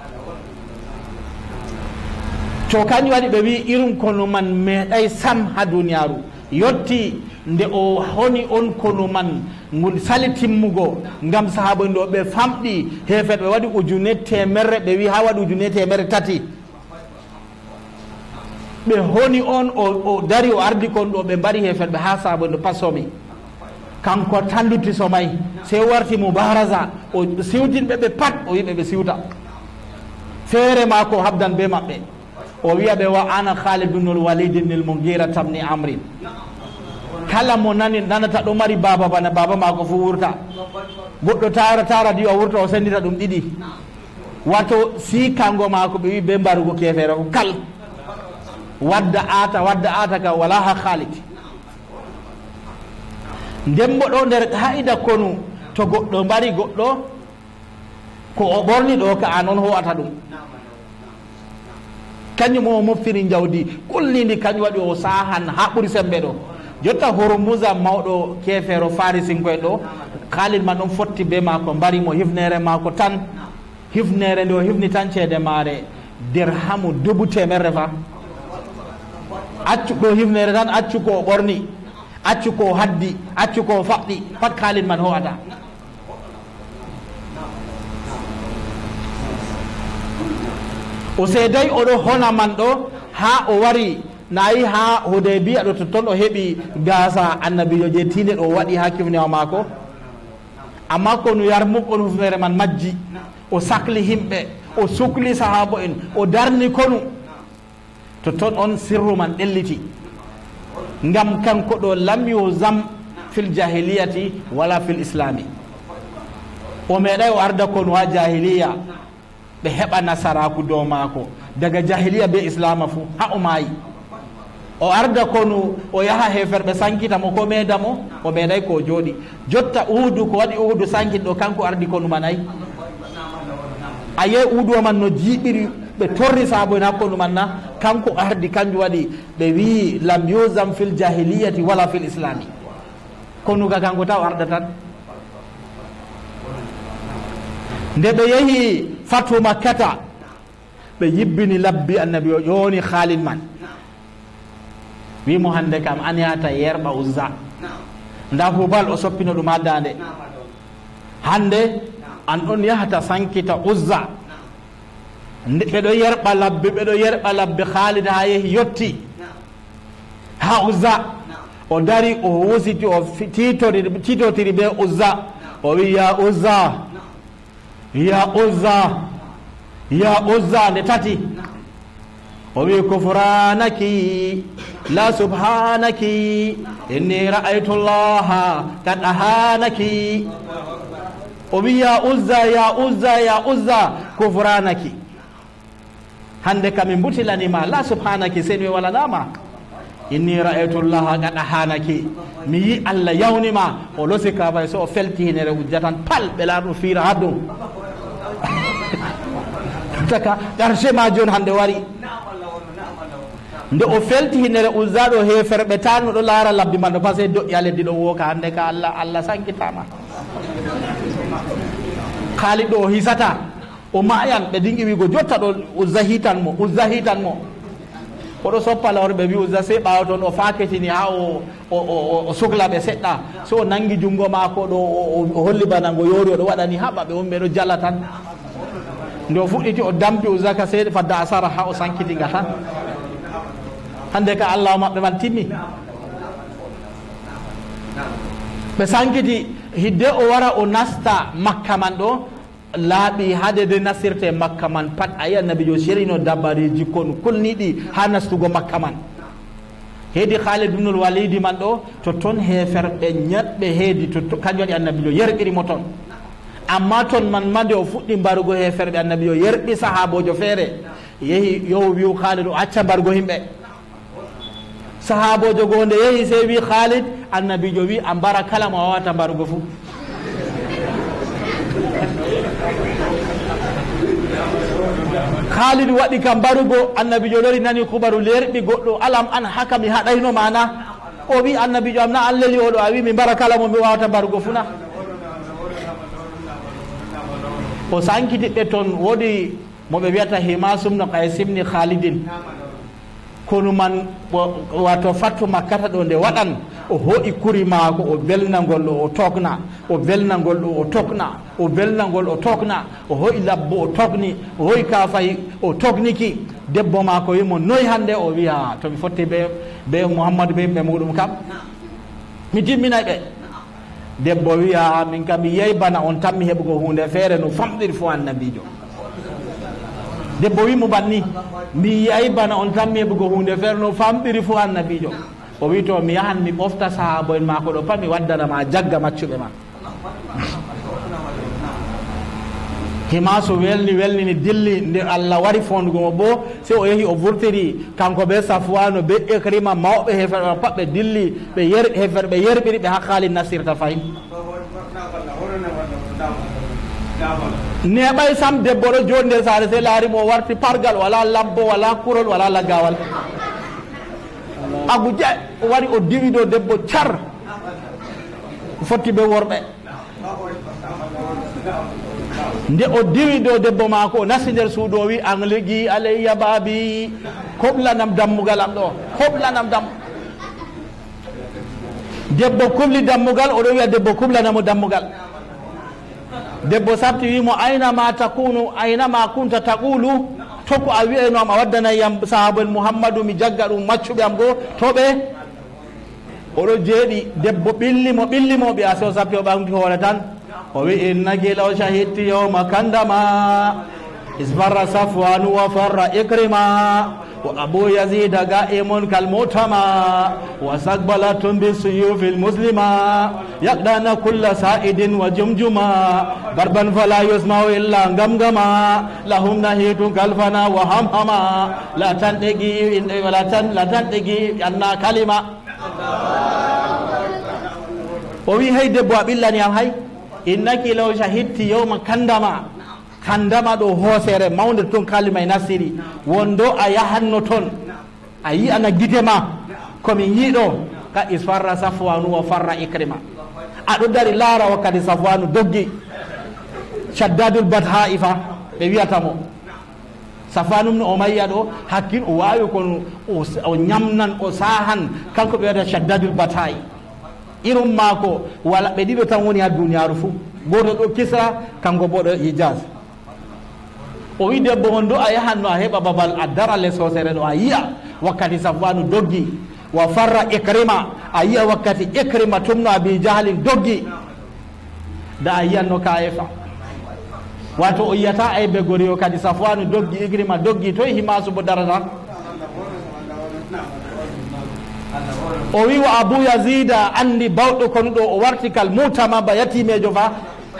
to kañum waɗi ɓe wi irum kono man meeɗay sam ha duniyaru yotti nde o honi on kono man ngol sali timmugo ngam sahaba ndo ɓe famɗi heefeɓe ɓe waɗi ujune temerre ɓe wi ha waɗi ujune temerre tati ɓe honi on o dari o ardi kon ɗo ɓe mbari heefeɓe ha sahaba ndo pasomi kanko talluti somay sey warti mubaraza o siwtinɓe ɓe pat o yiɓe ɓe siwta feere ma ko habdan be maɓɓe o wiya ɓe wa ana Khalid ibnul Walid ibnul Mughira tabni amrin kala mo nani nanata ɗo mari baba bana baba mako fu wurta goɗɗo tara tara di o wurta o sendita ɗum ɗiɗi wato si kango mako ɓe wi be mbarugo kefere ko kal wadda ata wadda ata ka wala ha Khalid ndembo ɗo nder ka'ida konu to goɗɗo mbari goɗɗo ko o ɓorni ɗo ka an on ho'ata ɗum kañum o moftiri jawdi kullidi kañum waɗi o sahan ha ɓuuri sembe ɗo jotta Hormuza mawɗo kefero farisinkoye ɗo Khalid man ɗon fotti be mako mbarimo hifnere mako tan hifnere nde o hifni tan ceede maare dirhamu dubu temerre fa accu ɗo hifnere tan accu ko o ɓorni accu ko haddi accu ko faɓɗi pat Khalid man ho'ata o seeday oɗo hona man ɗo ha o wari nayi ha Hudaybiya ɗo totton o heɓi gasa annabijo je tinde ɗo waɗi ha kifnewa mako amma kono Yarmuk on hufnere man majji o sakli himɓe o sukli sahaba en o darni konu totton on sirru man ɗelliti ngam kanko ɗo lam yuzam fil jahiliyati wala fil islami o meeɗay o arda kono ha jahiliya ɓe heɓa nasaraku dow maako daga jahiliya be islama fuu ha o maayi o arda kono o yaha heferɓe sankitamo ko meedamo o meeɗay ko jooɗi jotta uhudu ko waɗi uhudu sankit ɗo kanko ardi kono manayi a yehi uhudu o man no jiiɓiri ɓe torri saabo en hakkundu man na kanko ardi kanjum waɗi ɓe wi lam yusam fil jahiliyati wala fil islami konuga kanko taw arda tan nde ɓe yehi fatu makkata ɓe yibbini labbi annabi o ƴooni haalin man wimo hande kam an yahata yerɓa uzza nda hubal o soppino ɗum ha dande hande an ɗon yahata sankita uzza ɓeɗo yerɓa labbi ɓeɗo yerɓa labbi haalid ha yehi yetti ha uzza o dari o wusiti o titori titotiri ɓe uzza o wi ya uzza ya uzza ya uzza nde tati o wi kufranaki la subhanaki inni ra'aytu llaha kad ahanaki o wi ya uzza ya uzza ya uzza kufranaki hande kam min butilanima la subhanaki sen mi walanama inni ra'aytu llaha kad ahanaki mi yi allah yawnima o losi kafay so o felti hinere ujjatan pal ɓe laaɗum fiira ha dow taka ƙarshe ma joni hande wari nde o felti hinere uzza ɗo heferɓe tan no ɗo laara labbi man ɗo par ce que doƴƴi ha leddi ɗo wooka hande ka allah allah sankitama haali ɗo o hisata o mayan ɓe dingi wigo jotta ɗo uzza hitan mo uzza hitan mo oɗo soppa lawre ɓe wi uzza sey ɓawa toon o faketini ha o o sugla ɓe seɗɗa so o nangi jungo mako ɗo o holli bana ngo yoori oɗo waɗani haɓa ɓe wonɓe ɗo jala tan nde o fuɗɗiti o dampi uzza ka seyɗa fadda asara ha o sankitinga tan hande ka allah o maɓɓe man timmi ɓe sankiti hidde o wara o nasta makka man ɗo laaɓi hade de nasirte makka man pat ayi annabi jo serino dabbariji kon kulniɗi ha nastugo makka man heedi Khalid ibnul Walidi man ɗo to toon heferɓe ñaɗɓe heedi to kañum waɗi annabi jo yerɓirimo toon amma toon man mande o fuɗɗi mbarugo heferɓe annabi jo yerɓi sahabojo feere yehi yo wiw Khalid o acca mbarugo himɓe sahabojo go nde yehi sey wi Khalid annabi jo wi a mbara kala mo wawata mbarugo fuu Khalid waɗi kam mbarugo annabi jo lori nani kubaru lerɓi goɗɗo alam an haka mi haɗayno mana o wi annabi jo am na an leli oɗo a wi mi mbara kala mo mi wawata mbarugo funa o sankitiɓe toon woodi moɓe wiyata himasumno kay simni Khalidin kono man wato fattu makkata ɗo nde waɗan o hoɗi kuri maako o belnagol ɗo o tokna o belnagol ɗo o tokna o belnagol o tokna o hoyi labbo o tokni o hoyi kafayi o tokniki debbo maako wimo noyi hande o wiya to mi fotti be be Mouhammadou be yimɓe muɗum kam mi timminay ɓe debbo wiya min kam mi yeyi bana on tan mi heɓugo hunde feere no famɗiri fo annabijo debbo wimo banni mi yeyi bana on tan mi heɓugo hunde feere no famɗiri fo annabijo o wi to mi yahan mi ɓofta sahaba en mako ɗo pat mi waddanama jagga maccuɓe ma hima so welni welnini dilli nde allah wari fondugo mo bo se o yehi o vurtiri kanko ɓe Safwano ɓe Ikrima mawɓe heferɓe pat ɓe dilli ɓe yer hefer ɓe yerɓiri ɓe ha Khalid nasirta fayin neɓay sam debbo ɗo joni nder saare se laarimo o warti pargal wala labbo wala kurol wala laggawal agu je o wari o diwi ɗo debbo car fotti ɓe worɓe nde o diwi ɗo debbo maako o nasti nder suudu o wi an ligui alayya baabi koɓlanam dammugal am ɗo koɓlanam dam debbo kubli dammugal oɗo wiya debbo kublanamo dammugal debbo sabti wimo aynama takunu aynama kunta taqulu tokko a wiyayno am a waddanay yam sahaba en Mouhammadou mi jagga ɗum maccuɓe am goo to ɓe oɗo jeeɗi debbo ɓillimo ɓillimo ɓiya se o sappi o ɓamti hoore tan o wi innaki law shahidti yawma kandama isfarra Safwanu wa farra Ikrima wa abu yazid ga'imun kal mutama wa sakbalatun bisuyufil muslima yaqdana kulla sa'idin wa jumjuma darban fala yusma'u illa gamgama lahum nahitun kalfana wa hamhama la tandegi la tan la tandegi anna kalima o wi hey debbo a ɓillani am hay innaki law shahidti yawma kandama kandama ɗo hoosere mawde ton kalima e nasiri wondo a yahanno toon a yi ana gite ma komin yiiɗo ka is farra Safwanu wa farra Ikrima aɗo dari laara wakkati Safwanu doggi shaddadul batha'i fa ɓe wiyatamo Safwanu ibn Umayya ɗo hakkin o wawi kono o ñamnan o sahan kanko ɓe wiyata shaddadul batha'i irum mako wala ɓe ɗiɗo tan woni ha duniyaru fuu goto ɗo Kisra kanko bo ɗo Hijaz o wi debbo on do a yahanno a heɓa babal a dara les hosere ɗo a yiya wakkati Safwanu doggi wa farra Ikrima a yiya wakkati Ikrima tumno Abi Jahalin doggi da a yiyanno kayefa wato o yiyata aybe gori o kadi Safwanu doggi Ikrima doggi toye himasu bo darata o wi wa Abu Yazida andi bawɗo kono ɗo o warti kal mutama ba yatimejo fa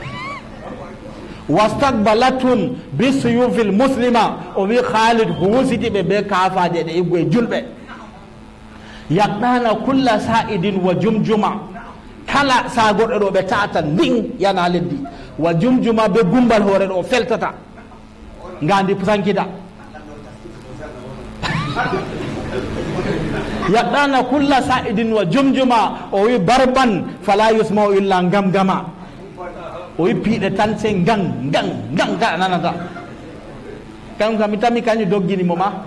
wastaqbalatun bisuyufil muslima o wi Khalid husitiɓe be kafaje ɗe iggo e julɓe yaqɗana kulla sa'idin wa jumjuma kala sa goɗɗo ɗo ɓe tata ndin yana leddi wa jumjuma be gumbal hoore ɗo feltata ngandi sankita yaqɗana kulla sa'idin wa jumjuma o wi barban fala yusma'u illa gamgama o wi piiɗe tan se gang gang gang ka nanata kam kam mi tami kañum doggini mo ma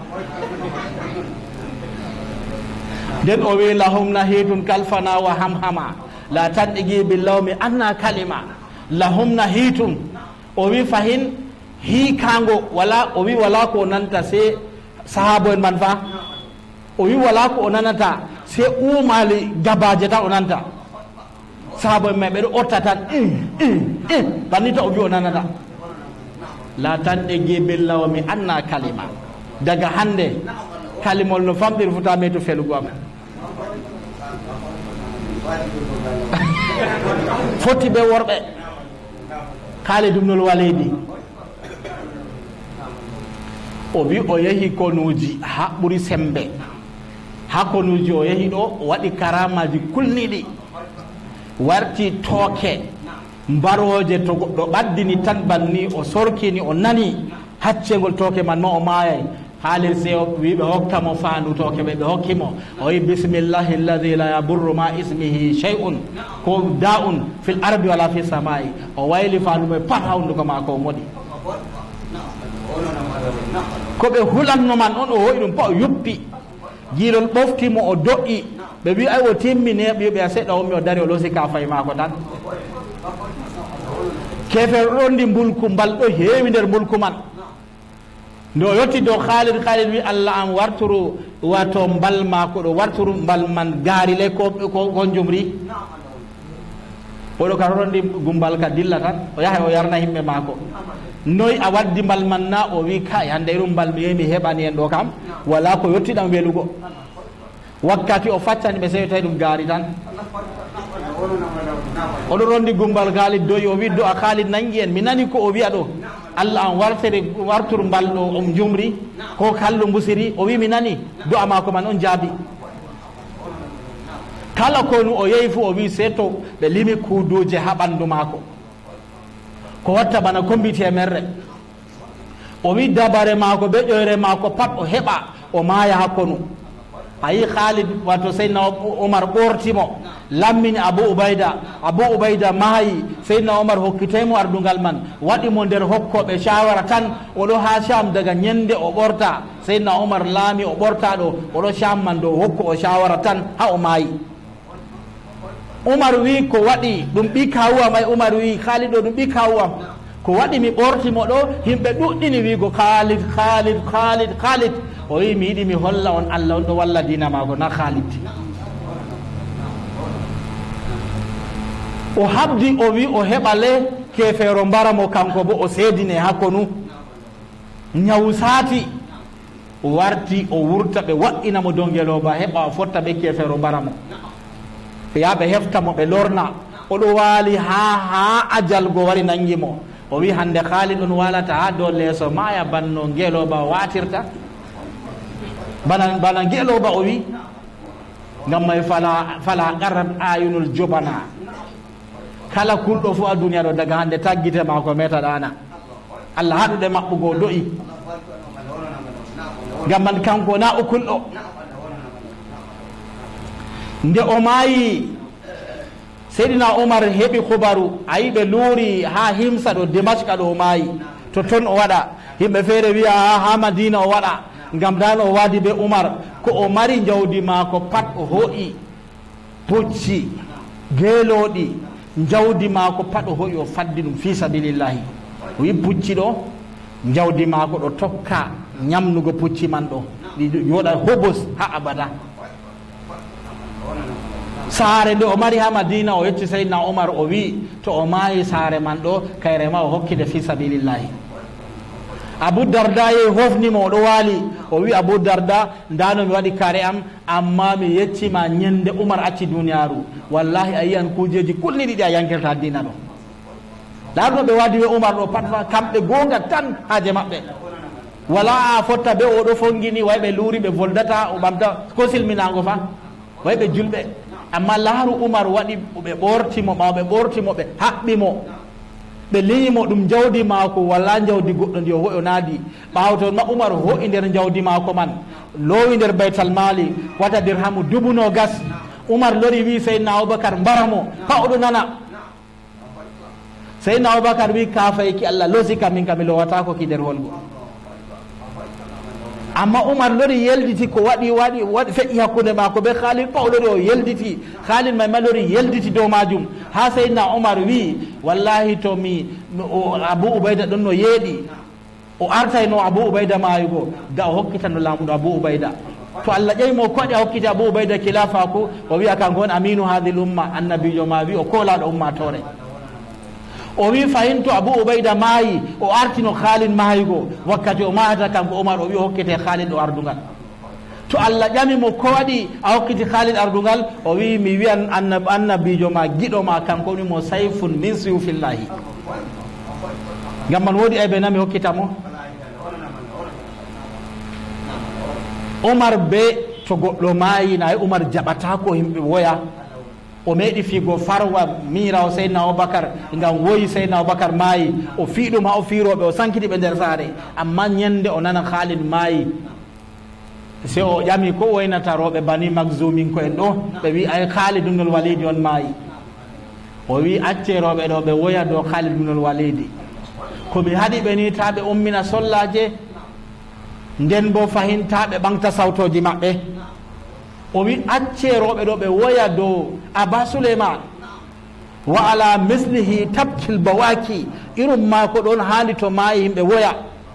nden o wi lahum nahitun kalfana wa hamhama la tanɗigi billawmi anna kalima lahum nahitun o wi fahin hiikango wala o wi wala ko nanta se sahabo en man fa o wi wala ko o nanata se umali gabaje tan o nanta sahabo en men ɓeɗo otta tan bannita o wi o nanata la tanɗigi billawmi anna kalima daga hande kalimol no famɗiri futame to felugo am foti ɓe worɓe Khalid ibn al-Walid o wi o yehi konuji ha ɓuri sembe ha konuji o yehi ɗo o waɗi karamaji kulniɗi warti tooke mbaroje to goɗɗo ɓaddini tan banni o sorkini o nani haccegol tooke man ma o maayay haalir se wi ɓe hokkamo faandu tooke ɓe ɓe hokkimo o wi bisimillahi alladi la yaburru ma ismihi shay'un ko da'un fil ardi wala fi samai o wayli faandu ɓe pat hawnduko ma ko moɗi ko ɓe hulanno man on o hoyi ɗum pa o yuppi jiilol ɓoftimo o doƴƴi ɓe wi ay o timmine ɓiɓe a seɗɗa ommi o dari o losi ka fay mako tan kefere ɗon ndi mbulku mbal ɗo heewi nder mbulku man nde o yetti dow Khalid Khalid wi Allah an warturu wato mbal mako ɗo warturu mbal man gaari le ko ko jumri oɗo ka toɗon ndi gumbal ka dilla tan o yaha o yarna yimɓe mako noyi a waddi mbal man na o wi kay hande irum mbal mi yehi mi heɓani en ɗo kam wala ko yettiɗam welugo wakkati o faccani ɓe sewi tawi ɗum gaari tan oɗo rondi gumbal Khalid doyi o wi do a Khalid nangi en mi nani ko o wiya ɗo Allah an wartere wartur mbal ɗo om jumri ko kallu mbusiri o wi mi nani do a mako man on jaabi kala konu o yehi fu o wi seto ɓe limi kuuduje ha ɓandu mako ko watta bana kombite merre o wi dabare mako ɓe ƴoyre mako pat o heɓa o maaya ha konu ayi Khalid wato Seydina Omar ɓortimo lammini Abu Ubayda Abu Ubayda maayi Seydina Omar hokkitemo ardungal man waɗimo nder hokkoɓe shawara tan oɗo ha Sham daga ñande o ɓorta Seydina Omar laami o ɓorta ɗo oɗo Sham man dow hokko o shawara tan ha o maayi Umar wi ko waɗi ɗum ɓi kawuam ay Umar wi Khalid ɗo ɗum ɓi kawuam ko waɗi mi ɓortimo ɗo yimɓe ɗuɗɗini wigo Khalid Khalid Khalid Khalid o wi mi yiɗi mi holla on Allah on ɗo walla dina mako na Khalid o habdi o wi o heɓale kefeero mbaramo kanko bo o seedine hakkonu ñawu saati o warti o wurta ɓe wa'inamo dongeloba heɓa o fotta ɓe kefeero mbaramo ɓe yaha ɓe heftamo ɓe lorna oɗo waali ha ha ajalgo wari nangimo o wi hande Khalid on walata ha dow leeso maya banno ngeloba watirta bana bana ngeloba o wi ngam may fala fala qarrat ayunul jobana kala kulɗo fu a duniya ɗo daga hande taggite ma ko meta ɗana Allah haɗuɗe maɓɓugo do'i ngam man kanko na o kulɗo. Nde o maayi Seydina Umar heɓi hubaru ayi ɓe luuri ha Himsa ɗo Dimashqa ɗo o maayi to ton o waɗa. Yimɓe feere wiya ha ha Madina o waɗa ngam dan o waadi be Umar ko o mari jawdi maako pat o ho'i pucci geelooɗi jawdi maako pat o ho'i o faddi ɗum fi sabilillahi. O wi pucci ɗo jawdi maako ɗo tokka ñamnugo pucci man ɗo ɗi joɗa hobos ha abada. Saare nde o mari ha Madina o yetti Seydina Umar o wi to o maayi saare man ɗo kayre ma o hokkide fi sabilillahi. Abu Darda ye hofnimo o ɗo waali o wi Abu Darda ndano mi waɗi kare am amma mi yettima ñande Umar acci duniyaru wallahi a yiyan kujeji kulni ɗiɗi a yankirta dina ɗo. Larno ɓe wadi ɓe Umar ɗo pat fa kamɓe gonga tan haaje maɓɓe wala a fotta ɓe oɗo fongini way ɓe luuri ɓe voldata o ɓamta ko silminago fa way ɓe julɓe. Amma laaru Umar waɗi ɓe ɓortimo ɓawo ɓe ɓortimo ɓe haɓɓimo ɓe liñimo ɗum jawdi maako walla jawdi goɗɗo ndi o hoyo naadi ɓaawo toon ma Umar ho'i nder jawdi maako man loowi nder baytal maali wata dirhamu dubuno gas. Umar lori wi Seydina Aboubacar mbaramo ha oɗo nana. Seydina Aboubacar wi kafayki Allah losi kam min kam mi lowatako ki nder holgo. Amma Umar lori yelditi ko waɗi waɗi waɗi feƴƴi hakkunde maako be Khalid ɓaw lori o yelditi Khalid may ma lori yelditi dow majum ha Seydina Umar wi wallahi to mi Abu Ubayda ɗon no yeeɗi o artayno Abu Ubayda mayugo ga o hokkitano laamuɗo Abu Ubayda. To Allah ƴeymo ko waɗi a hokkiti Abu Ubayda khilafa ko o wiya kanko on aminu hadil umma annabijo ma wi o kolaɗo ummatore. O wi fayin to Abu Ubayda maayi o artino Khalid maayugo wakkati o maayata kanko Umar o wi o hokkete Khalid o ardungal. To Allah ƴamimo ko waɗi a hokkiti Khalid ardungal o wi mi wiyan annabijo ma giɗo ma kanko woni mo sayfun min suyufillahi. Ngam man woodi aybe na mi hokkitamo. Umar be to goɗɗo maayi nayi Umar jaɓata ko yimɓe woya o meeɗi fiigo farwa miirawo Seydina Aboubacar ngam woyi Seydina Aboubacar maayi o fiiɗum ha o fiiroɓe o sankiti ɓe nder saare. Amma ñande o nana Khalid maayi se o ƴami ko woynata rooɓe Bani Makhzumin ko en ɗo ɓe wi ay Khalid ibnul Walidi on maayi. O wi acce rooɓe ɗo ɓe woya dow Khalid ibnul Walidi komi haɗi ɓe ni ta ɓe ummina sollaje nden bo fahin ta ɓe ɓamta sawtoji maɓɓe. O wi acce rooɓe ɗo ɓe woya dow Aba Souleiman wa ala mislihi tabtil bawaki irum maako ɗon haali to maayi yimɓe woya.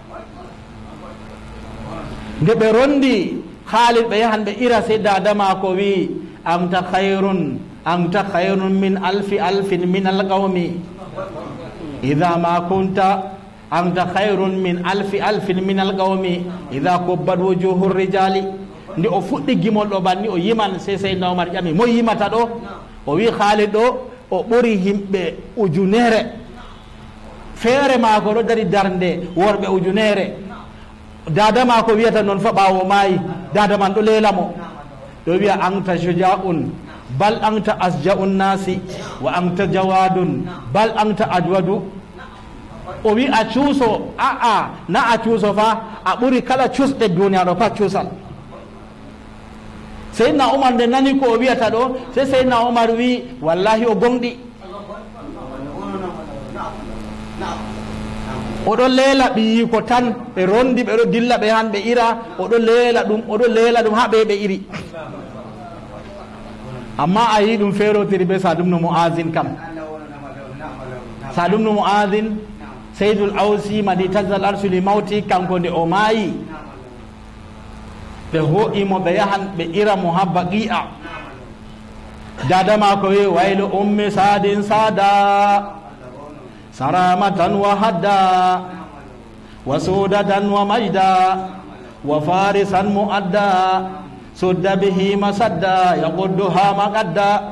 Nde ɓe rondi Khalid ɓe yahan ɓe ira sey dada maako wi anta khayrun anta khayrun min alfi alfin min alqawmi idha ma kunta anta khayrun min alfi alfin min alqawmi idha kubbat wujuhu rijali. Nde o fuɗɗi gimol ɗo banni o yiman sey Seydina Umar ƴami mo yimata ɗo o wi Khalid ɗo o ɓuri himɓe ujunere feere maako ɗo dari darnde worɓe ujunere. Dada maako wiyata noon fa ɓaawo maayi dada man ɗo leelamo ɗo wiya anta shuja'un bal anta asja'un nasi wa anta jawadun bal anta ajwadu. O wi a cuuso aa na a cuuso fa a ɓuri kala cusɗe duniya ɗo pat cuusal. Seydina Umar nde nani ko o wiyata ɗo se Seydina Umar wi wallahi o gonɗi. Oɗo leela ɓiyi ko tan ɓe rondi ɓe ɗo dilla ɓe han ɓe ira oɗo leela ɗum oɗo leela ɗum ha ɓe ɓe iri. Amma a yi ɗum feerotiri be Sa'd ibn Mu'adhin kam. Sa'd ibn Mu'adhin Sayyidul Awsi madi tazal arsuli mawti kanko nde o maayi ɓe ho'imo ɓe yahan ɓe ira mo ha Baqi'a. Dada maako wi waylu ummi Sadin sada saramatan wa hadda wa sudatan wa majda wa farisan mu'adda sudda bihi masadda yaqudduha maqadda.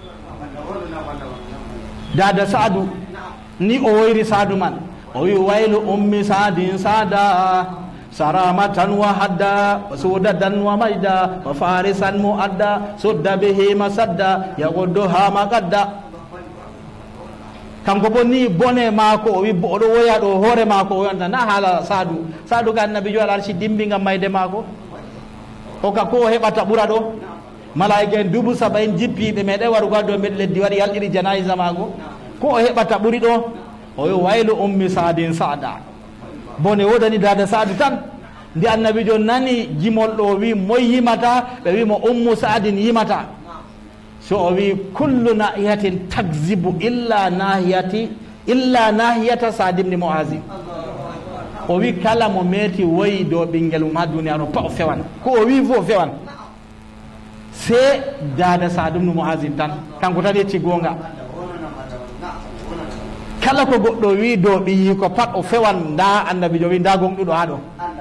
Dada Sa'du ni o woyri Sa'du man o wi waylu ummi Sadin sada saramatan wa hadda wa sudatan wa majda wa farisan mu'adda sudda bihi masadda yaqudduha maqadda. kanko bo ni bone maako o wi oɗo woya ɗo hoore maako o wiyanta na haala Saadu Saadu ka annabi jo alarshi dimbi ngam mayde maako o ka ko o heɓata ɓura ɗo malaika en dubu saba en jippiɓe meɗe warugo ha dow mbeɗe leddi waɗi yalɗiri janayisa maako ko o heɓata ɓuri ɗo o wi waylu ummi Saadin Saada bone wodani dada Saadu tan nde annabi jo nani gimol ɗo wi moy yimata ɓe wimo ummu Saadin yimata so o wi kullu nahiyatin takzibu illa nahiyati illa nahiyata Saad ibn Muaz o wi kala mo meeti woyi dow ɓinguel mum ha duniyaru pa o fewan ko o wi fo o fewan se dada Saad ibn Muaz tan kanko tan yecci gonga kala ko goɗɗo wi dow ɓiyi ko pat o fewan nda annabi jo wi nda gonɗuɗo ha ɗo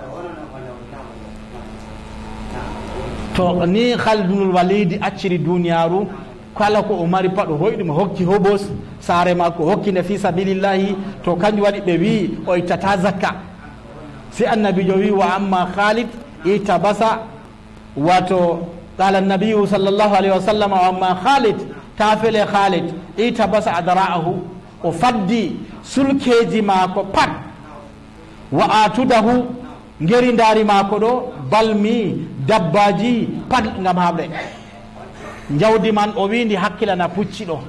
to ni Khalidul Walidi acciri duniyaru kala ko o mari pat o hoyɗum hokki hobos saare makko hokkinde fi sabilillahi to kanjum waɗi ɓe wi o ittata zakka si annabi jo wi wa amma Khalid itabasa wato qala annabiyu sallllahu alayhi wa sallam wa amma Khalid tafele Khalid itabasa adra'ahu o faddi sulkeji maako pat wa atudahu ngeri ndaari maako ɗo balmi dabbaji pat ngam haɓre jawdi man o windi hakkilana pucci ɗo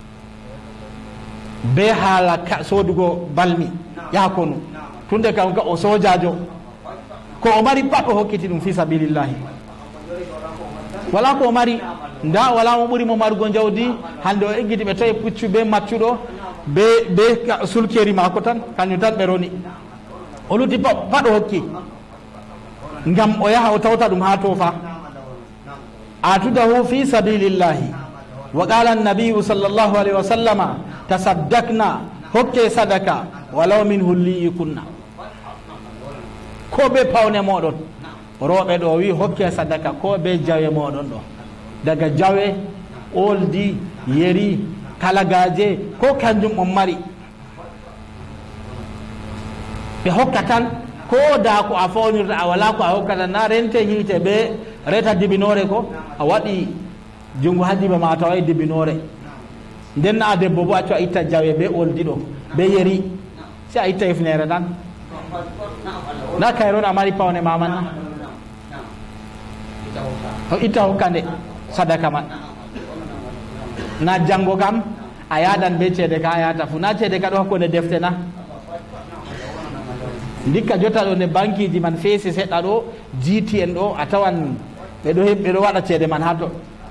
be haala sodugo balmi yakonu tunde kam ka o sojajo ko o mari pat o hokkiti ɗum fi sabilillahi wala ko o mari nda wala mo ɓuuri mo marugo jawdi hande o eggiti ɓe tawi puccu be maccuɗo be be sulkeri mako tan kañum tan ɓe roni o lutti pat o hokki ngam o yaha o tawta ɗum ha to fa atudahu fi sabilillahi wa qala annabiyu sallllahu alayhi wa sallama tasaddakna hokke sadaka walaw min hulliyi kunna ko be pawne moɗon rooɓe ɗo wi hokke sadaka ko be jawe moɗon ɗo daga jawe oldi yeri kalagaje ko kanjum on mari ɓe hokka tan ko da ko a fawnirta a wala ko a hokkata na rente hiite ɓe reta dibinore ko a waɗi jungo ha diba ma tawayi dibinore nden a debbo bo accu a itta jawe be oldi ɗo be yeri si a itta ifnere tan na kayron a mari pawne maman na o itta hokkande sadaka man na jango kam a yadan be ceede ka a yata fu na ceede ka ɗo hakkunde defte na ndikka jotta ɗo nde banque ji man feesi seɗɗa ɗo jiiti en ɗo a tawan ɓeɗo ɓeɗo waɗa ceede man ha to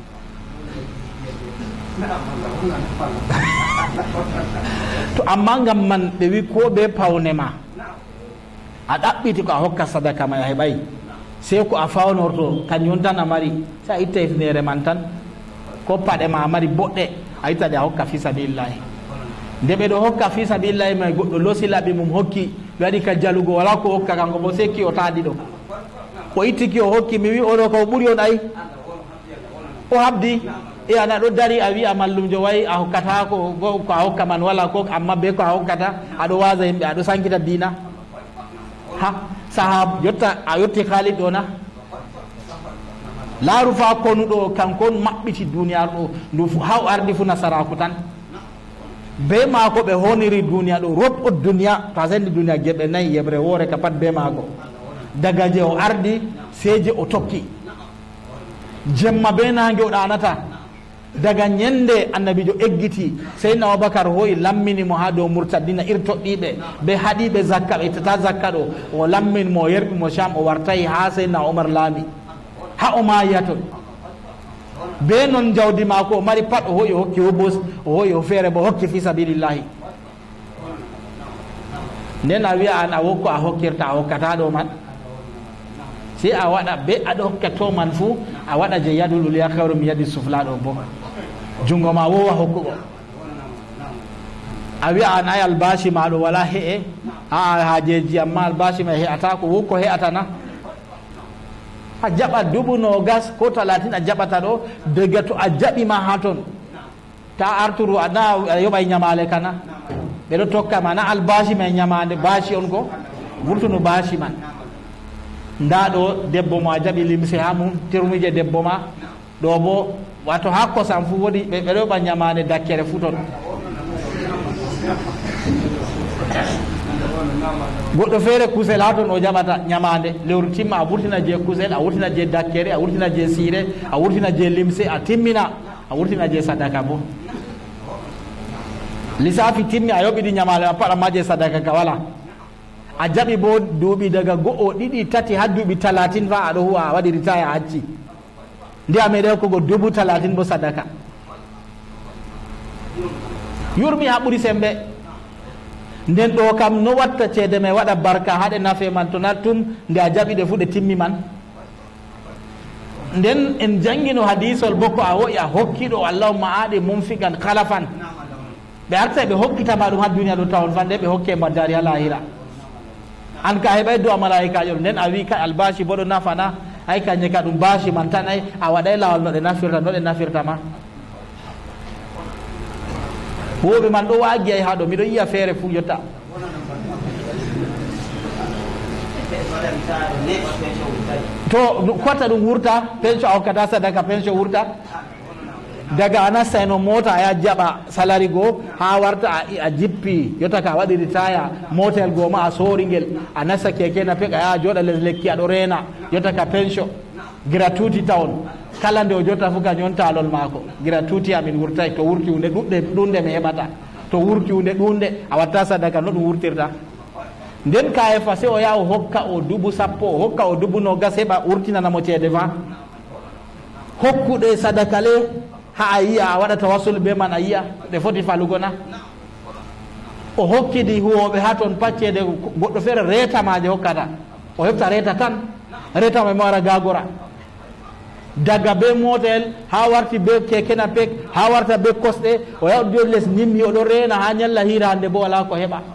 to amma ngam man ɓe wi ko ɓe pawne ma a ɗaɓɓiti ko a hokka sadaka ma a heɓayi sey ko a fawnorto kañum tan a mari sa itta ifnere man tan ko paɗe ma a mari boɗɗe a ittaɗe a hokka fi sabilillahi nde ɓeɗo hokka fi sabilillahi may goɗɗo losi laɓi mum hokki ɓe waɗi ka jalugo wala ko hokka kanko bo sekki o taadi ɗo o ittiki o hokki mi wi oɗo ko ɓuuri on ayi o habdi e ana ɗo dari a wi a mallumjo wayi a hokkata ko ko a hokka man wala ko amma be ko a hokkata aɗo waasa yimɓe aɗo sankita dina ha saha yotta a yotti Khalid ɗo na laaru fa konuɗo kankon maɓɓiti duniyaru ɗo ndu ha o ardi fu nasaraku tan be maako ɓe honiri duniya ɗo roɓɓo duniya to a sendi duniya geɓe nayyi yeɓre woore ka pat be maako daga je o ardi seje o tokki jemma be nange o ɗanata daga ñande annabijo eggiti seydna Aboubacar hoyi lamminimo ha dow murtadina irtoɗɗiɓe ɓe haɗiɓe zakka ɓe ittata zakka ɗo o lamminimo o yerɓimo Sham o wartayi ha seydna Omar laami ha o mayiyaton be noon jawdi mako o mari pat o hoyi o hokki hobos o hoyi o feere bo hokki fi sabilillahi nden a wiya an a wokko a hokkirta a hokkata ɗo man si a waɗa be aɗa hokka to man fuu a waɗa je yadul uliya khairu min yadi sufla ɗo bo jungo ma wowa hokkugo a wiya an ay albashi maɗo wala he'e a hajeji amma albashi ma he'ata ko wokko he'ata na a jaɓa dubu nogas ko talatin a jaɓata ɗo daga to a jaɓima ha toon ta arturu ana a yoɓay ñamale kana ɓeɗo tokkama na albashi ma ñamade bashi on ko wurtunu bashi man nda ɗo debbo mo a jaɓi limse ha mum termuje debbo ma ɗo bo wato ha kosam fu woɗi ɓeɗo yoɓa ñamade dakkere fu toon goɗɗo feere kusel ha toon o jaɓata ñamande lewru timma a wurtina je kusel a wurtina je dakkere a wurtina je siire a wurtina je limse a timmina a wurtina je sadaka bo lissafi timmi a yoɓiɗi ñamale a paɗa ma je sadaka ka wala a jaɓi bo duuɓi daga go'o ɗiɗi tati ha duuɓi talatin fa aɗo huwa a waɗi ritaya a hacci nde a meɗe kogo dubu talatin bo sadaka yurmi ha ɓuuri sembe nden ɗo kam no watta ceede me waɗa barka haɗe nafe man to nattum nde a jaɓi ɗe fu ɗe timmi man nden en jangino hadisol bo ko a woƴi a hokkiɗo allahumma aɗe mumfigan kalafan ɓe arta ɓe hokkitama ɗum ha duniya ɗo tawon fan nde ɓe hokke baddari ha lahira an ka heɓay du'a malaikaƴol nden a wi ka albashi bo ɗo nafana ay kañe ka ɗum bashi man tan ay a waɗay lawol no ɗe nafirta no ɗe nafirtama woɓe man ɗo waagi ay ha ɗo miɗo yiya feere fuu yotta to kota ɗum wurta pension a hokkata sadaka pension wurta daga a nastayno mota aya jaɓa salari goo ha warta a jippi yotta ka waɗi ritaya motel goo ma a soori ngel a nasta keke na pek aya joɗa les lekki aɗo rena yotta ka pension gratuity tawon kala nde o jotta fu ka ñontalol maako gratuity amin wurtay to wurki hunde ɗuɗɗe ɗunde mi heɓata to wurki hunde ɗunde a watta sadaka no ɗum wurtirta nden ka e fa se o yaha o hokka o dubu sappo o hokka o dubu nogas heɓa wurtinanamo ceede fa hokkuɗe sadaka le ha a yiya a waɗa tawassul be man a yiya ɗe foti falugo na o hokkidi huwoɓe ha toon paccede goɗɗo feere retamaje hokkata o heɓta reta tan retama mo wara gagora daga be motel ha warti be keke napek ha warta be kosɗe o yawɗi les nimmi oɗo rena ha ñalla hira hande bo wala ko heɓa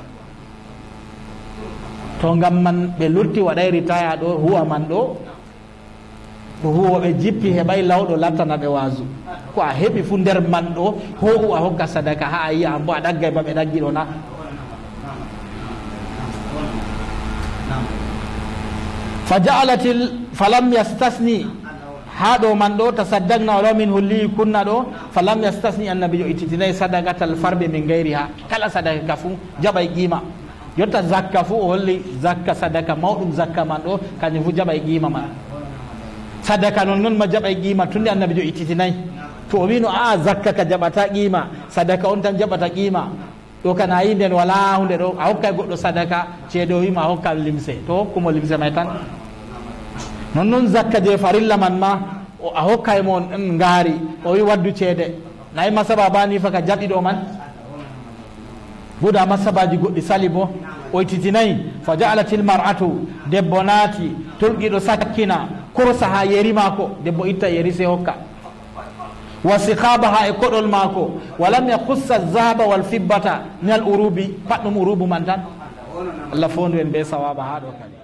to ngam man ɓe lurti waɗay ritaya ɗo huwa man ɗo ko huwoɓe jippi heɓay lawɗo lattana ɓe wasu ko a heɓi fu nder man ɗo hohu a hokka sadaka ha a yiya bo a ɗaggay baɓe ɗaggiɗo na fa jaalatil falam yastasni ha ɗo man ɗo tasaddaqna wala min holli kunna ɗo falam yastasni annabi yo ittitinayi sadaqatal farbe min gayriha kala sadaka ka fu jaɓay qima yotta zakka fu o holli zakka sadaka mawɗum zakka man ɗo kañum fu jaɓay qima man sadaka non noon ma jaɓay qima tunde annabi jo ittitinayi to o wino a zakka ka jaɓata qima sadaka on tan jaɓata qima ɗo kana yi nden wala hunde ɗo a hokkay goɗɗo sadaka ceede o wima a hokka limse to hokkumo limse may tan non noon zakka je farilla man ma a hokkay mo ngaari o wi waddu ceede nayi masaba bani fa ka jaɓiɗo man buɗa masabaji goɗɗi sali bo o ittitinayi fa jaalatil mar'atu debbo naati tolƴiɗo sakkina kursa ha yeri maako debbo itta yeri se hokka wa sikaba ha e koɗol maako walam yakussa zahaba wal fibbata min al urubi pat ɗum urubu man tan allah fondu en be sawaba ha ɗo kadi